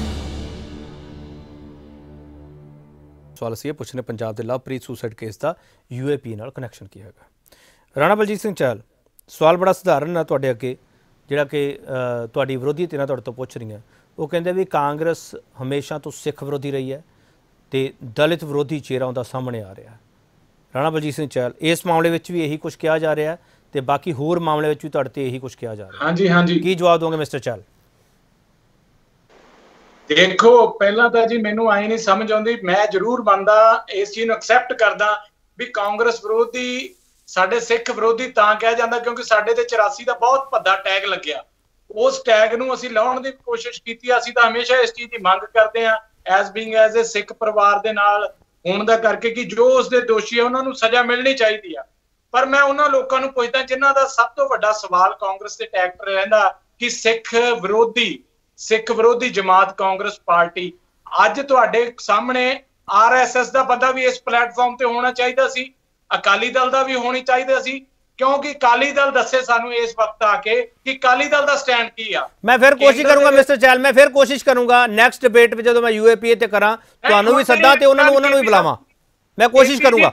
ਸਵਾਲ ਅਸੀਂ ਇਹ ਪੁੱਛਣੇ ਪੰਜਾਬ ਦੇ ਲਵਪ੍ਰੀਤ ਸੁਸਾਈਡ ਕੇਸ ਦਾ UAP ਨਾਲ ਕਨੈਕਸ਼ਨ ਕੀ ਹੈਗਾ। ਰਾਣਾ ਬਲਜੀਤ ਸਿੰਘ ਚਾਹਲ, ਸਵਾਲ ਬੜਾ ਸਧਾਰਨ ਹੈ ਤੁਹਾਡੇ ਅੱਗੇ, ਜਿਹੜਾ ਕਿ ਤੁਹਾਡੀ ਵਿਰੋਧੀ ਧਿਰਾਂ ਤੁਹਾਡੇ ਤੋਂ ਪੁੱਛ ਰਹੀਆਂ। ਉਹ ਕਹਿੰਦੇ ਵੀ ਕਾਂਗਰਸ ਹਮੇਸ਼ਾ ਤੋਂ ਸਿੱਖ ਵਿਰੋਧੀ ਰਹੀ ਹੈ ਤੇ ਦਲਿਤ ਵਿਰੋਧੀ ਚਿਹਰਾ ਉਹਦਾ ਸਾਹਮਣੇ ਆ ਰਿਹਾ। ਰਾਣਾ ਬਲਜੀਤ ਸਿੰਘ ਚਾਹਲ, ਇਸ ਮਾਮਲੇ ਵਿੱਚ ਵੀ ਇਹੀ ਕੁਝ ਕਿਹਾ ਜਾ ਰਿਹਾ ਤੇ ਬਾਕੀ ਹੋਰ ਮਾਮਲੇ ਵਿੱਚ ਵੀ ਤੁਹਾਡੇ ਤੇ ਇਹੀ ਕੁਝ ਕਿਹਾ ਜਾ ਰਿਹਾ।
ਹਾਂਜੀ,
ਕੀ ਜਵਾਬ ਦੋਗੇ ਮਿਸਟਰ ਚਾਹਲ?
ਦੇਖੋ, ਪਹਿਲਾਂ ਤਾਂ ਜੀ ਮੈਨੂੰ ਆਈ ਨਹੀਂ ਸਮਝ ਆਉਂਦੀ। ਮੈਂ ਜ਼ਰੂਰ ਮੰਨਦਾ, ਇਸ ਚੀਜ਼ ਨੂੰ ਐਕਸੈਪਟ ਕਰਦਾ ਵੀ ਕਾਂਗਰਸ ਵਿਰੋਧੀ ਸਾਡੇ ਸਿੱਖ ਵਿਰੋਧੀ ਤਾਂ ਕਿਹਾ ਜਾਂਦਾ ਕਿਉਂਕਿ ਸਾਡੇ ਤੇ 84 ਦਾ ਬਹੁਤ ਭੱਦਾ ਟੈਗ ਲੱਗਿਆ। ਉਸ ਟੈਗ ਨੂੰ ਅਸੀਂ ਲਾਉਣ ਦੀ ਕੋਸ਼ਿਸ਼ ਕੀਤੀ। ਅਸੀਂ ਤਾਂ ਹਮੇਸ਼ਾ ਇਸ ਚੀਜ਼ ਦੀ ਮੰਗ ਕਰਦੇ ਹਾਂ as being as a Sikh ਪਰਿਵਾਰ ਦੇ ਨਾਲ ਹੋਣ ਦਾ ਕਰਕੇ ਕਿ ਜੋ ਉਸ ਦੇ ਦੋਸ਼ੀ ਆ ਉਹਨਾਂ ਨੂੰ ਸਜ਼ਾ ਮਿਲਣੀ ਚਾਹੀਦੀ ਆ। ਪਰ ਮੈਂ ਉਹਨਾਂ ਲੋਕਾਂ ਨੂੰ ਪੁੱਛਦਾ ਜਿਨ੍ਹਾਂ ਦਾ ਸਭ ਤੋਂ ਵੱਡਾ ਸਵਾਲ ਕਾਂਗਰਸ ਦੇ ਟੈਗ ਤੇ ਰਹਿੰਦਾ ਕਿ ਸਿੱਖ ਵਿਰੋਧੀ ਜਮਾਤ ਕਾਂਗਰਸ ਪਾਰਟੀ। ਅੱਜ ਤੁਹਾਡੇ ਸਾਹਮਣੇ RSS ਦਾ ਬੰਦਾ ਵੀ ਇਸ ਪਲੇਟਫਾਰਮ ਤੇ ਹੋਣਾ ਚਾਹੀਦਾ ਸੀ, ਅਕਾਲੀ ਦਲ ਦਾ ਵੀ ਹੋਣੀ ਚਾਹੀਦਾ ਸੀ, ਕਿਉਂਕਿ ਅਕਾਲੀ ਦਲ ਦੱਸੇ ਸਾਨੂੰ ਇਸ ਵਕਤ ਆ ਕੇ ਕਿ ਅਕਾਲੀ ਦਲ ਦਾ ਸਟੈਂਡ ਕੀ ਆ।
ਮੈਂ ਫਿਰ ਕੋਸ਼ਿਸ਼ ਕਰੂੰਗਾ ਮਿਸਟਰ ਚਾਹਲ, ਮੈਂ ਫਿਰ ਕੋਸ਼ਿਸ਼ ਕਰੂੰਗਾ ਨੈਕਸਟ ਡਿਬੇਟ ਵਿੱਚ ਜਦੋਂ ਮੈਂ UAP ਤੇ ਕਰਾਂ ਤੁਹਾਨੂੰ ਵੀ ਸੱਦਾ ਤੇ ਉਹਨਾਂ ਨੂੰ ਵੀ ਬੁਲਾਵਾਂ। ਮੈਂ ਕੋਸ਼ਿਸ਼ ਕਰੂੰਗਾ।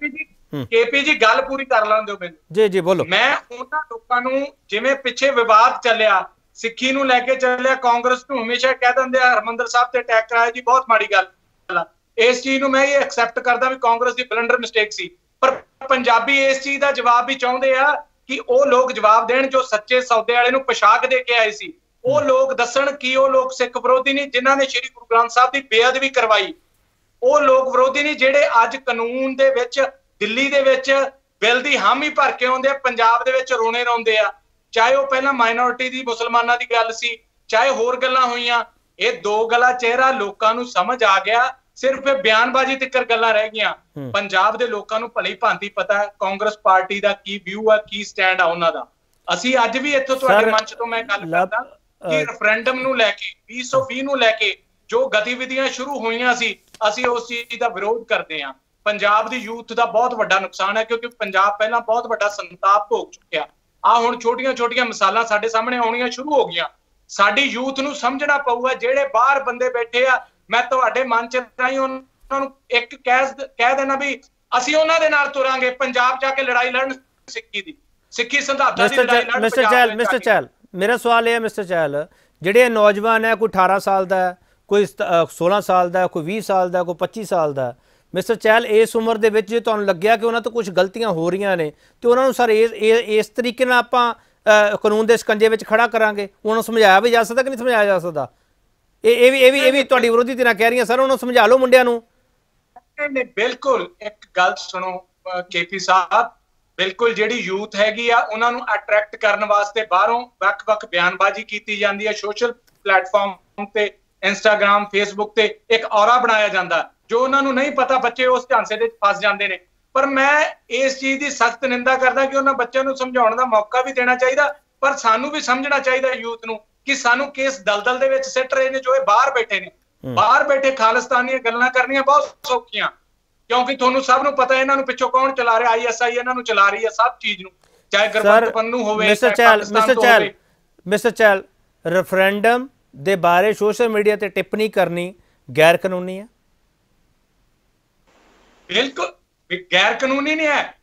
KP ਜੀ ਗੱਲ ਪੂਰੀ ਕਰ ਲੈਣ ਦਿਓ ਮੈਨੂੰ। ਜੀ ਬੋਲੋ। ਮੈਂ ਉਹਨਾਂ ਲੋਕਾਂ ਨੂੰ, ਜਿਵੇਂ ਪਿੱਛੇ ਵਿਵਾਦ ਚੱਲਿਆ ਸਿੱਖੀ ਨੂੰ ਲੈ ਕੇ ਚੱਲਿਆ, ਕਾਂਗਰਸ ਨੂੰ ਹਮੇਸ਼ਾ ਕਹਿ ਦਿੰਦੇ ਆ ਹਰਮੰਦਰ ਸਾਹਿਬ ਤੇ ਅਟੈਕ ਕਰਾਇਆ ਜੀ, ਬਹੁਤ ਮਾੜੀ ਗੱਲ ਆ। ਇਸ ਚੀਜ਼ ਨੂੰ ਮੈਂ ਇਹ ਐਕਸੈਪਟ ਕਰਦਾ ਵੀ ਕਾਂਗਰਸ ਦੀ ਬਲੰਡਰ ਮਿਸਟੇਕ ਸੀ, ਪਰ ਪੰਜਾਬੀ ਇਸ ਚੀਜ਼ ਦਾ ਜਵਾਬ ਵੀ ਚਾਹੁੰਦੇ ਆ ਕਿ ਉਹ ਲੋਕ ਜਵਾਬ ਦੇਣ ਜੋ ਸੱਚੇ ਸੌਦੇ ਵਾਲੇ ਨੂੰ ਪੋਸ਼ਾਕ ਦੇ ਕੇ ਆਏ ਸੀ। ਉਹ ਲੋਕ ਦੱਸਣ ਕਿ ਉਹ ਲੋਕ ਸਿੱਖ ਵਿਰੋਧੀ ਨਹੀਂ ਜਿਨ੍ਹਾਂ ਨੇ ਸ਼੍ਰੀ ਗੁਰੂ ਗ੍ਰੰਥ ਸਾਹਿਬ ਦੀ ਬੇਅਦਬੀ ਕਰਵਾਈ। ਉਹ ਲੋਕ ਵਿਰੋਧੀ ਨਹੀਂ ਜਿਹੜੇ ਅੱਜ ਕਾਨੂੰਨ ਦੇ ਵਿੱਚ ਦਿੱਲੀ ਦੇ ਵਿੱਚ ਬਿੱਲ ਦੀ ਹਾਮੀ ਭਰ ਕੇ ਆਉਂਦੇ ਆ, ਪੰਜਾਬ ਦੇ ਵਿੱਚ ਰੋਣੇ ਰੋਂਦੇ ਆ। ਚਾਹੇ ਉਹ ਪਹਿਲਾਂ ਮਾਈਨੋਰਿਟੀ ਦੀ ਮੁਸਲਮਾਨਾਂ ਦੀ ਗੱਲ ਸੀ, ਚਾਹੇ ਹੋਰ ਗੱਲਾਂ ਹੋਈਆਂ। ਇਹ ਦੋ ਗੱਲਾਂ ਚਿਹਰਾ ਲੋਕਾਂ ਨੂੰ ਸਮਝ ਆ ਗਿਆ, ਸਿਰਫ ਇਹ ਬਿਆਨਬਾਜ਼ੀ ਤੱਕ ਗੱਲਾਂ ਰਹਿ ਗਈਆਂ। ਪੰਜਾਬ ਦੇ ਲੋਕਾਂ ਨੂੰ ਭਲੀ ਭਾਂਤੀ ਪਤਾ ਹੈ ਕਾਂਗਰਸ ਪਾਰਟੀ ਦਾ ਕੀ ਵਿਊ ਆ, ਕੀ ਸਟੈਂਡ ਆ ਉਹਨਾਂ ਦਾ। ਅਸੀਂ ਅੱਜ ਵੀ ਇੱਥੋਂ ਤੁਹਾਡੇ ਮੰਚ ਤੋਂ ਮੈਂ ਗੱਲ ਕਰਦਾ ਕਿ ਰੈਫਰੈਂਡਮ ਨੂੰ ਲੈ ਕੇ 2020 ਨੂੰ ਲੈ ਕੇ ਜੋ ਗਤੀਵਿਧੀਆਂ ਸ਼ੁਰੂ ਹੋਈਆਂ ਸੀ, ਅਸੀਂ ਉਸ ਚੀਜ਼ ਦਾ ਵਿਰੋਧ ਕਰਦੇ ਹਾਂ। ਪੰਜਾਬ ਦੀ ਯੂਥ ਦਾ ਬਹੁਤ ਵੱਡਾ ਨੁਕਸਾਨ ਹੈ ਕਿਉਂਕਿ ਪੰਜਾਬ ਪਹਿਲਾਂ ਬਹੁਤ ਵੱਡਾ ਸੰਤਾਪ ਭੋਗ ਚੁੱਕਿਆ। ਆ ਹੁਣ ਛੋਟੀਆਂ ਮਿਸਾਲਾਂ ਸਾਡੇ ਸਾਹਮਣੇ ਆਉਣੀਆਂ ਸ਼ੁਰੂ ਹੋ ਗਈਆਂ। ਸਾਡੀ ਯੂਥ ਨੂੰ ਸਮਝਣਾ ਪਊਗਾ, ਜਿਹੜੇ ਬਾਹਰ ਬੰਦੇ ਬੈਠੇ ਆ, ਮੈਂ ਤੁਹਾਡੇ ਮੰਚ ਰਾਹੀਂ ਉਹਨਾਂ ਉਹਨਾਂ ਨੂੰ ਇੱਕ ਕਹਿ ਦੇਣਾ ਵੀ ਅਸੀਂ ਉਹਨਾਂ ਦੇ ਨਾਲ ਤੁਰਾਂਗੇ, ਪੰਜਾਬ ਜਾ ਕੇ ਲੜਾਈ ਲੜਨ ਸਿੱਖੀ ਸਿਧਾਂਤਾਂ ਦੀ ਲੜਾਈ ਲੜਨ।
ਮਿਸਟਰ ਚਹਿਲ ਮੇਰਾ ਸਵਾਲ ਇਹ ਹੈ ਮਿਸਟਰ ਚਹਿਲ, ਜਿਹੜੇ ਨੌਜਵਾਨ ਹੈ, ਕੋਈ 18 ਸਾਲ ਦਾ ਹੈ, ਕੋਈ 16 ਸਾਲ ਦਾ, ਕੋਈ 20 ਸਾਲ ਦਾ, ਕੋਈ 25 ਸਾਲ ਦਾ, ਮਿਸਟਰ ਚਹਿਲ ਇਸ ਉਮਰ ਦੇ ਵਿੱਚ ਜੇ ਤੁਹਾਨੂੰ ਲੱਗਿਆ ਕਿ ਉਹਨਾਂ ਤੋਂ ਕੁਝ ਗਲਤੀਆਂ ਹੋ ਰਹੀਆਂ ਨੇ ਤੇ ਉਹਨਾਂ ਨੂੰ ਸਰ ਇਸ ਤਰੀਕੇ ਨਾਲ ਆਪਾਂ ਕਾਨੂੰਨ ਦੇ ਸਕੰਜੇ ਵਿੱਚ ਖੜਾ ਕਰਾਂਗੇ? ਉਹਨਾਂ ਨੂੰ ਸਮਝਾਇਆ ਵੀ ਜਾ ਸਕਦਾ ਕਿ ਨਹੀਂ ਸਮਝਾਇਆ ਜਾ ਸਕਦਾ? ਇਹ ਵੀ ਤੁਹਾਡੀ ਵਿਰੋਧੀ ਧਿਰਾਂ ਕਹਿ ਰਹੀਆਂ ਸਰ ਉਹਨਾਂ ਨੂੰ ਸਮਝਾ ਲਓ ਮੁੰਡਿਆਂ ਨੂੰ।
ਨਹੀਂ ਬਿਲਕੁਲ, ਇੱਕ ਗੱਲ ਸੁਣੋ ਕੇਪੀ ਸਾਹਿਬ, ਬਿਲਕੁਲ ਜਿਹੜੀ ਯੂਥ ਹੈਗੀ ਆ ਉਹਨਾਂ ਨੂੰ ਅਟਰੈਕਟ ਕਰਨ ਵਾਸਤੇ ਬਾਹਰੋਂ ਵੱਖ-ਵੱਖ ਬਿਆਨਬਾਜ਼ੀ ਕੀਤੀ ਜਾਂਦੀ ਹੈ, ਸੋਸ਼ਲ ਪਲੇਟਫਾਰਮ ਤੇ ਇੰਸਟਾਗ੍ਰਾਮ ਫੇਸਬੁੱਕ ਤੇ ਇੱਕ ਔਰਾ ਬਣਾਇਆ ਜਾਂਦਾ ਜੋ ਉਹਨਾਂ ਨੂੰ ਨਹੀਂ ਪਤਾ, ਬੱਚੇ ਉਸ ਝਾਂਸੇ ਦੇ ਫਸ ਜਾਂਦੇ ਨੇ। ਪਰ ਮੈਂ ਇਸ ਚੀਜ਼ ਦੀ ਸਖਤ ਨਿੰਦਾ ਕਰਦਾ ਕਿ ਉਹਨਾਂ ਬੱਚਿਆਂ ਨੂੰ ਸਮਝਾਉਣ ਦਾ ਮੌਕਾ ਵੀ ਦੇਣਾ ਚਾਹੀਦਾ, ਪਰ ਸਾਨੂੰ ਵੀ ਸਮਝਣਾ ਚਾਹੀਦਾ ਯੂਥ ਨੂੰ ਕਿ ਸਾਨੂੰ ਕਿਸ ਦਲਦਲ ਦੇ ਵਿੱਚ ਸਿੱਟ ਰਹੇ ਨੇ ਜੋ ਇਹ ਬਾਹਰ ਬੈਠੇ ਨੇ। ਬਾਹਰ ਬੈਠੇ ਖਾਲਿਸਤਾਨੀਆਂ ਗੱਲਾਂ ਕਰਨੀਆਂ ਬਹੁਤ ਸੌਖੀਆਂ, ਕਿਉਂਕਿ ਤੁਹਾਨੂੰ ਸਭ ਨੂੰ ਪਤਾ ਇਹਨਾਂ ਨੂੰ ਪਿੱਛੋਂ ਕੌਣ ਚਲਾ ਰਿਹਾ, ISI ਇਹਨਾਂ ਨੂੰ ਚਲਾ ਰਹੀ ਹੈ ਸਭ ਚੀਜ਼ ਨੂੰ, ਚਾਹੇ ਗੁਰਬਖਸ਼ ਪੰਨੂ ਹੋਵੇ।
ਮਿਸਟਰ ਚਹਿਲ ਰੈਫਰੈਂਡਮ ਦੇ ਬਾਰੇ ਸੋਸ਼ਲ ਮੀਡੀਆ ਤੇ ਟਿੱਪਣੀ ਕਰਨੀ ਗੈਰ ਕਾਨੂੰਨੀ ਹੈ?
ਬਿਲਕੁਲ ਗੈਰ ਕਾਨੂੰਨੀ ਨਹੀਂ ਹੈ,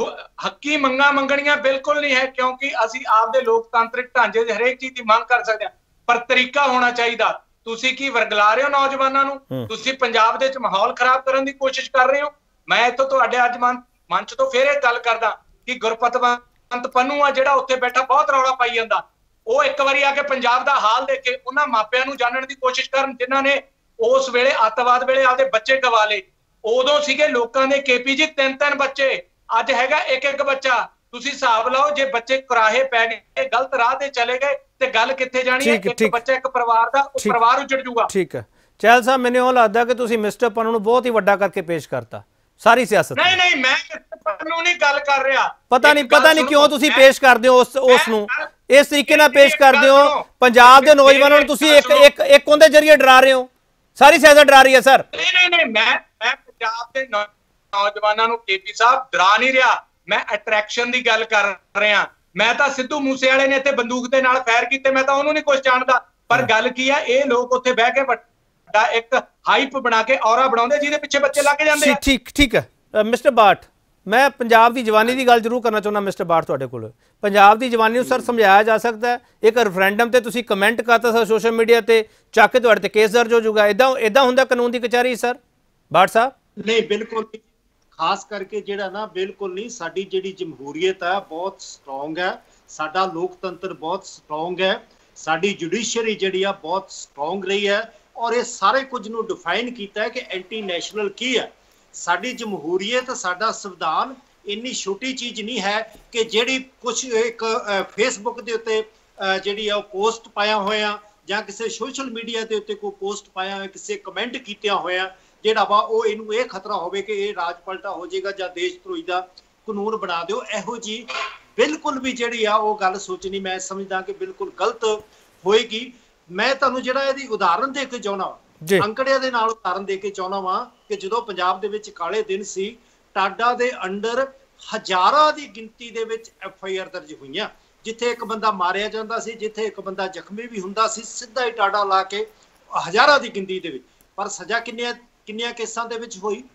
ਹੱਕੀ ਮੰਗਾਂ ਮੰਗਣੀਆਂ ਬਿਲਕੁਲ ਨਹੀਂ ਹੈ, ਕਿਉਂਕਿ ਅਸੀਂ ਆਪਦੇ ਲੋਕਤਾਂਤਰਿਕ ਢਾਂਚੇ ਦੇ ਹਰੇਕ ਚੀਜ਼ ਦੀ ਮੰਗ ਕਰ ਸਕਦੇ ਹਾਂ, ਪਰ ਤਰੀਕਾ ਹੋਣਾ ਚਾਹੀਦਾ। ਤੁਸੀਂ ਕੀ ਵਰਗਲਾ ਰਹੇ ਹੋ ਨੌਜਵਾਨਾਂ ਨੂੰ? ਤੁਸੀਂ ਪੰਜਾਬ ਦੇ ਵਿੱਚ ਮਾਹੌਲ ਖਰਾਬ ਕਰਨ ਦੀ ਕੋਸ਼ਿਸ਼ ਕਰ ਰਹੇ ਹੋ। ਮੈਂ ਇੱਥੋਂ ਤੁਹਾਡੇ ਅੱਜ ਮੰਚ ਤੋਂ ਫੇਰ ਇਹ ਗੱਲ ਕਰਦਾ ਕਿ ਗੁਰਪਤਵੰਤ ਪੰਨੂ ਆ ਜਿਹੜਾ ਉੱਥੇ ਬੈਠਾ ਬਹੁਤ ਰੌਲਾ ਪਾਈ ਜਾਂਦਾ, ਉਹ ਇੱਕ ਵਾਰੀ ਆ ਕੇ ਪੰਜਾਬ ਦਾ ਹਾਲ ਦੇਖ ਕੇ ਉਹਨਾਂ ਮਾਪਿਆਂ ਨੂੰ ਜਾਣਨ ਦੀ ਕੋਸ਼ਿਸ਼ ਕਰਨ ਜਿਨ੍ਹਾਂ ਨੇ ਉਸ ਵੇਲੇ ਅੱਤਵਾਦ ਵੇਲੇ ਆਪਦੇ ਬੱਚੇ ਗਵਾ ਲਏ। ਉਦੋਂ ਸੀਗੇ ਲੋਕਾਂ ਦੇ KP ਜੀ 3-3 ਬੱਚੇ, ਅੱਜ ਹੈਗਾ ਇੱਕ ਬੱਚਾ। ਤੁਸੀਂ ਹਿਸਾਬ ਲਾਓ, ਜੇ ਬੱਚੇ ਕੁਰਾਹੇ ਪੈ ਗਏ, ਗਲਤ ਰਾਹ ਤੇ ਚਲੇ ਗਏ ਤੇ ਗੱਲ ਕਿੱਥੇ ਜਾਣੀ ਹੈ? ਇੱਕ ਬੱਚਾ ਇੱਕ ਪਰਿਵਾਰ ਦਾ, ਉਹ ਪਰਿਵਾਰ ਉੱਜੜ ਜੂਗਾ।
ਠੀਕ ਹੈ ਚਹਿਲ ਸਾਹਿਬ, ਮੈਨੂੰ ਲੱਗਦਾ ਕਿ ਤੁਸੀਂ ਮਿਸਟਰ ਪੰਨੂ ਨੂੰ ਬਹੁਤ ਹੀ ਵੱਡਾ ਕਰਕੇ ਪੇਸ਼ ਕਰਤਾ ਸਾਰੀ ਸਿਆਸਤ।
ਨਹੀਂ ਮੈਂ ਮਿਸਟਰ ਪੰਨੂ ਨਹੀਂ ਗੱਲ ਕਰ ਰਿਹਾ।
ਪਤਾ ਨਹੀਂ ਕਿਉਂ ਤੁਸੀਂ ਪੇਸ਼ ਕਰਦੇ ਹੋ ਉਸ ਨੂੰ ਇਸ ਤਰੀਕੇ ਨਾਲ ਪੇਸ਼ ਕਰਦੇ ਹੋ। ਪੰਜਾਬ ਦੇ ਨੌਜਵਾਨਾਂ ਨੂੰ ਤੁਸੀਂ ਇੱਕ ਉਹਦੇ ਜਰੀਏ ਡਰਾ ਰਹੇ ਹੋ, ਸਾਰੀ ਸਿਆਸਤ ਡਰਾ ਰਹੀ ਹੈ ਸਰ।
ਨਹੀਂ ਮੈਂ ਪੰਜਾਬ ਦੇ ਨੌਜਵਾਨਾਂ ਨੂੰ KP ਸਾਹਿਬ ਡਰਾ ਨਹੀਂ ਰਿਹਾ, ਮੈਂ ਅਟਰੈਕਸ਼ਨ ਦੀ ਗੱਲ ਕਰ ਰਿਹਾ। ਮੈਂ ਤਾਂ ਸਿੱਧੂ ਮੂਸੇਵਾਲੇ ਨੇ ਇੱਥੇ ਬੰਦੂਕ ਦੇ ਨਾਲ ਫਾਇਰ ਕੀਤੇ, ਮੈਂ ਤਾਂ ਉਹਨੂੰ ਨਹੀਂ ਕੁਝ ਜਾਣਦਾ, ਪਰ ਗੱਲ ਕੀ ਆ, ਇਹ ਲੋਕ ਉੱਥੇ ਬਹਿ ਕੇ ਵੱਡਾ ਇੱਕ ਹਾਈਪ ਬਣਾ ਕੇ ਔਰਾ ਬਣਾਉਂਦੇ ਜਿਹਦੇ ਪਿੱਛੇ ਬੱਚੇ ਲੱਗ ਜਾਂਦੇ ਆ।
ਠੀਕ ਹੈ ਮਿਸਟਰ ਬਾਟ, ਮੈਂ ਪੰਜਾਬ ਦੀ ਜਵਾਨੀ ਦੀ ਗੱਲ ਜ਼ਰੂਰ ਕਰਨਾ ਚਾਹੁੰਦਾ। ਮਿਸਟਰ ਬਾਟ, ਤੁਹਾਡੇ ਕੋਲ ਪੰਜਾਬ ਦੀ ਜਵਾਨੀ ਨੂੰ ਸਰ ਸਮਝਾਇਆ ਜਾ ਸਕਦਾ ਹੈ? ਇੱਕ ਰੈਫਰੈਂਡਮ ਤੇ ਤੁਸੀਂ ਕਮੈਂਟ ਕਰਤਾ ਸਰ ਸੋਸ਼ਲ ਮੀਡੀਆ ਤੇ, ਚੱਕ ਕੇ ਤੁਹਾਡੇ ਤੇ ਕੇਸ ਦਰਜ ਹੋ ਜਾਊਗਾ, ਇਦਾਂ ਹੁੰਦਾ ਕਾਨੂੰਨ ਦੀ ਕਚਹਿਰੀ ਸਰ? ਬਾਟ ਸਾਹਿਬ
ਨਹੀਂ, ਬਿਲਕੁਲ ਖਾਸ ਕਰਕੇ ਜਿਹੜਾ ਨਾ, ਬਿਲਕੁਲ ਨਹੀਂ। ਸਾਡੀ ਜਿਹੜੀ ਜਮਹੂਰੀਅਤ ਹੈ ਬਹੁਤ ਸਟਰੋਂਗ ਹੈ, ਸਾਡਾ ਲੋਕਤੰਤਰ ਬਹੁਤ ਸਟਰੋਂਗ ਹੈ, ਸਾਡੀ ਜੁਡੀਸ਼ਰੀ ਜਿਹੜੀ ਆ ਬਹੁਤ ਸਟਰੋਂਗ ਰਹੀ ਹੈ, ਔਰ ਇਹ ਸਾਰੇ ਕੁਝ ਨੂੰ ਡਿਫਾਈਨ ਕੀਤਾ ਹੈ ਕਿ ਐਂਟੀ ਨੈਸ਼ਨਲ ਕੀ ਹੈ। ਸਾਡੀ ਜਮਹੂਰੀਅਤ, ਸਾਡਾ ਸੰਵਿਧਾਨ ਇੰਨੀ ਛੋਟੀ ਚੀਜ਼ ਨਹੀਂ ਹੈ ਕਿ ਜਿਹੜੀ ਕੁਝ ਇੱਕ ਫੇਸਬੁੱਕ ਦੇ ਉੱਤੇ ਜਿਹੜੀ ਆ ਉਹ ਪੋਸਟ ਪਾਇਆ ਹੋਇਆ, ਜਾਂ ਕਿਸੇ ਸੋਸ਼ਲ ਮੀਡੀਆ ਦੇ ਉੱਤੇ ਕੋਈ ਪੋਸਟ ਪਾਇਆ ਹੋਇਆ, ਕਿਸੇ ਕਮੈਂਟ ਕੀਤਿਆਂ ਹੋਇਆ ਜਿਹੜਾ ਵਾ ਉਹ ਇਹਨੂੰ ਇਹ ਖਤਰਾ ਹੋਵੇ ਕਿ ਇਹ ਰਾਜ ਪਲਟਾ ਹੋ ਜਾਏਗਾ ਜਾਂ ਦੇਸ਼ ਧਰੋਹੀ ਦਾ ਕਾਨੂੰਨ ਬਣਾ ਦਿਓ। ਇਹੋ ਜੀ ਬਿਲਕੁਲ ਵੀ ਜਿਹੜੀ ਆ ਉਹ ਗੱਲ ਸੋਚਣੀ ਮੈਂ ਸਮਝਦਾ ਕਿ ਬਿਲਕੁਲ ਗਲਤ ਹੋਏਗੀ। ਮੈਂ ਤੁਹਾਨੂੰ ਜਿਹੜਾ ਇਹਦੀ ਉਦਾਹਰਨ ਦੇ ਕੇ ਚਾਹੁੰਦਾ, ਅੰਕੜਿਆਂ ਦੇ ਨਾਲ ਉਦਾਹਰਨ ਦੇ ਕੇ ਚਾਹੁੰਦਾ ਵਾਂ ਕਿ ਜਦੋਂ ਪੰਜਾਬ ਦੇ ਵਿੱਚ ਕਾਲੇ ਦਿਨ ਸੀ, ਟਾਡਾ ਦੇ ਅੰਡਰ ਹਜ਼ਾਰਾਂ ਦੀ ਗਿਣਤੀ ਦੇ ਵਿੱਚ FIR ਦਰਜ ਹੋਈਆਂ, ਜਿੱਥੇ ਇੱਕ ਬੰਦਾ ਮਾਰਿਆ ਜਾਂਦਾ ਸੀ, ਜਿੱਥੇ ਇੱਕ ਬੰਦਾ ਜ਼ਖਮੀ ਵੀ ਹੁੰਦਾ ਸੀ, ਸਿੱਧਾ ਹੀ ਟਾਡਾ ਲਾ ਕੇ ਹਜ਼ਾਰਾਂ ਦੀ ਗਿਣਤੀ ਦੇ ਵਿੱਚ। ਪਰ ਸਜ਼ਾ ਕਿੰਨੀਆਂ ਕੇਸਾਂ ਦੇ ਵਿੱਚ ਹੋਈ?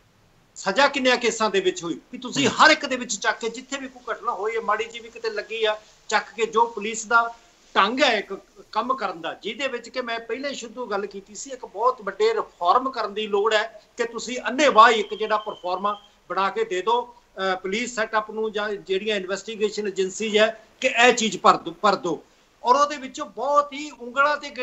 ਸਜ਼ਾ ਕਿੰਨਿਆਂ ਕੇਸਾਂ ਦੇ ਵਿੱਚ ਹੋਈ? ਵੀ ਤੁਸੀਂ ਹਰ ਇੱਕ ਦੇ ਵਿੱਚ ਚੱਕ ਕੇ, ਜਿੱਥੇ ਵੀ ਕੋਈ ਘਟਨਾ ਹੋਈ ਹੈ ਮਾੜੀ ਜੀ ਵੀ ਕਿਤੇ ਲੱਗੀ ਆ, ਚੱਕ ਕੇ ਜੋ ਪੁਲਿਸ ਦਾ ਢੰਗ ਹੈ ਇੱਕ ਕੰਮ ਕਰਨ ਦਾ, ਜਿਹਦੇ ਵਿੱਚ ਕਿ ਮੈਂ ਪਹਿਲੇ ਸ਼ੁਰੂ ਗੱਲ ਕੀਤੀ ਸੀ, ਇੱਕ ਬਹੁਤ ਵੱਡੇ ਰਿਫਾਰਮ ਕਰਨ ਦੀ ਲੋੜ ਹੈ ਕਿ ਤੁਸੀਂ ਅੰਨ੍ਹੇਵਾਹ ਇੱਕ ਜਿਹੜਾ ਪਰਫਾਰਮਾ ਬਣਾ ਕੇ ਦੇ ਦਿਓ ਪੁਲਿਸ ਸੈਟਅਪ ਨੂੰ, ਜਾਂ ਜਿਹੜੀਆਂ ਇਨਵੈਸਟੀਗੇਸ਼ਨ ਏਜੰਸੀਜ਼ ਹੈ ਕਿ ਇਹ ਚੀਜ਼ ਭਰ ਦਿਓ। ਔਰ ਉਹਦੇ ਵਿੱਚੋਂ ਬਹੁਤ ਹੀ ਉਂਗਲਾਂ ਤੇ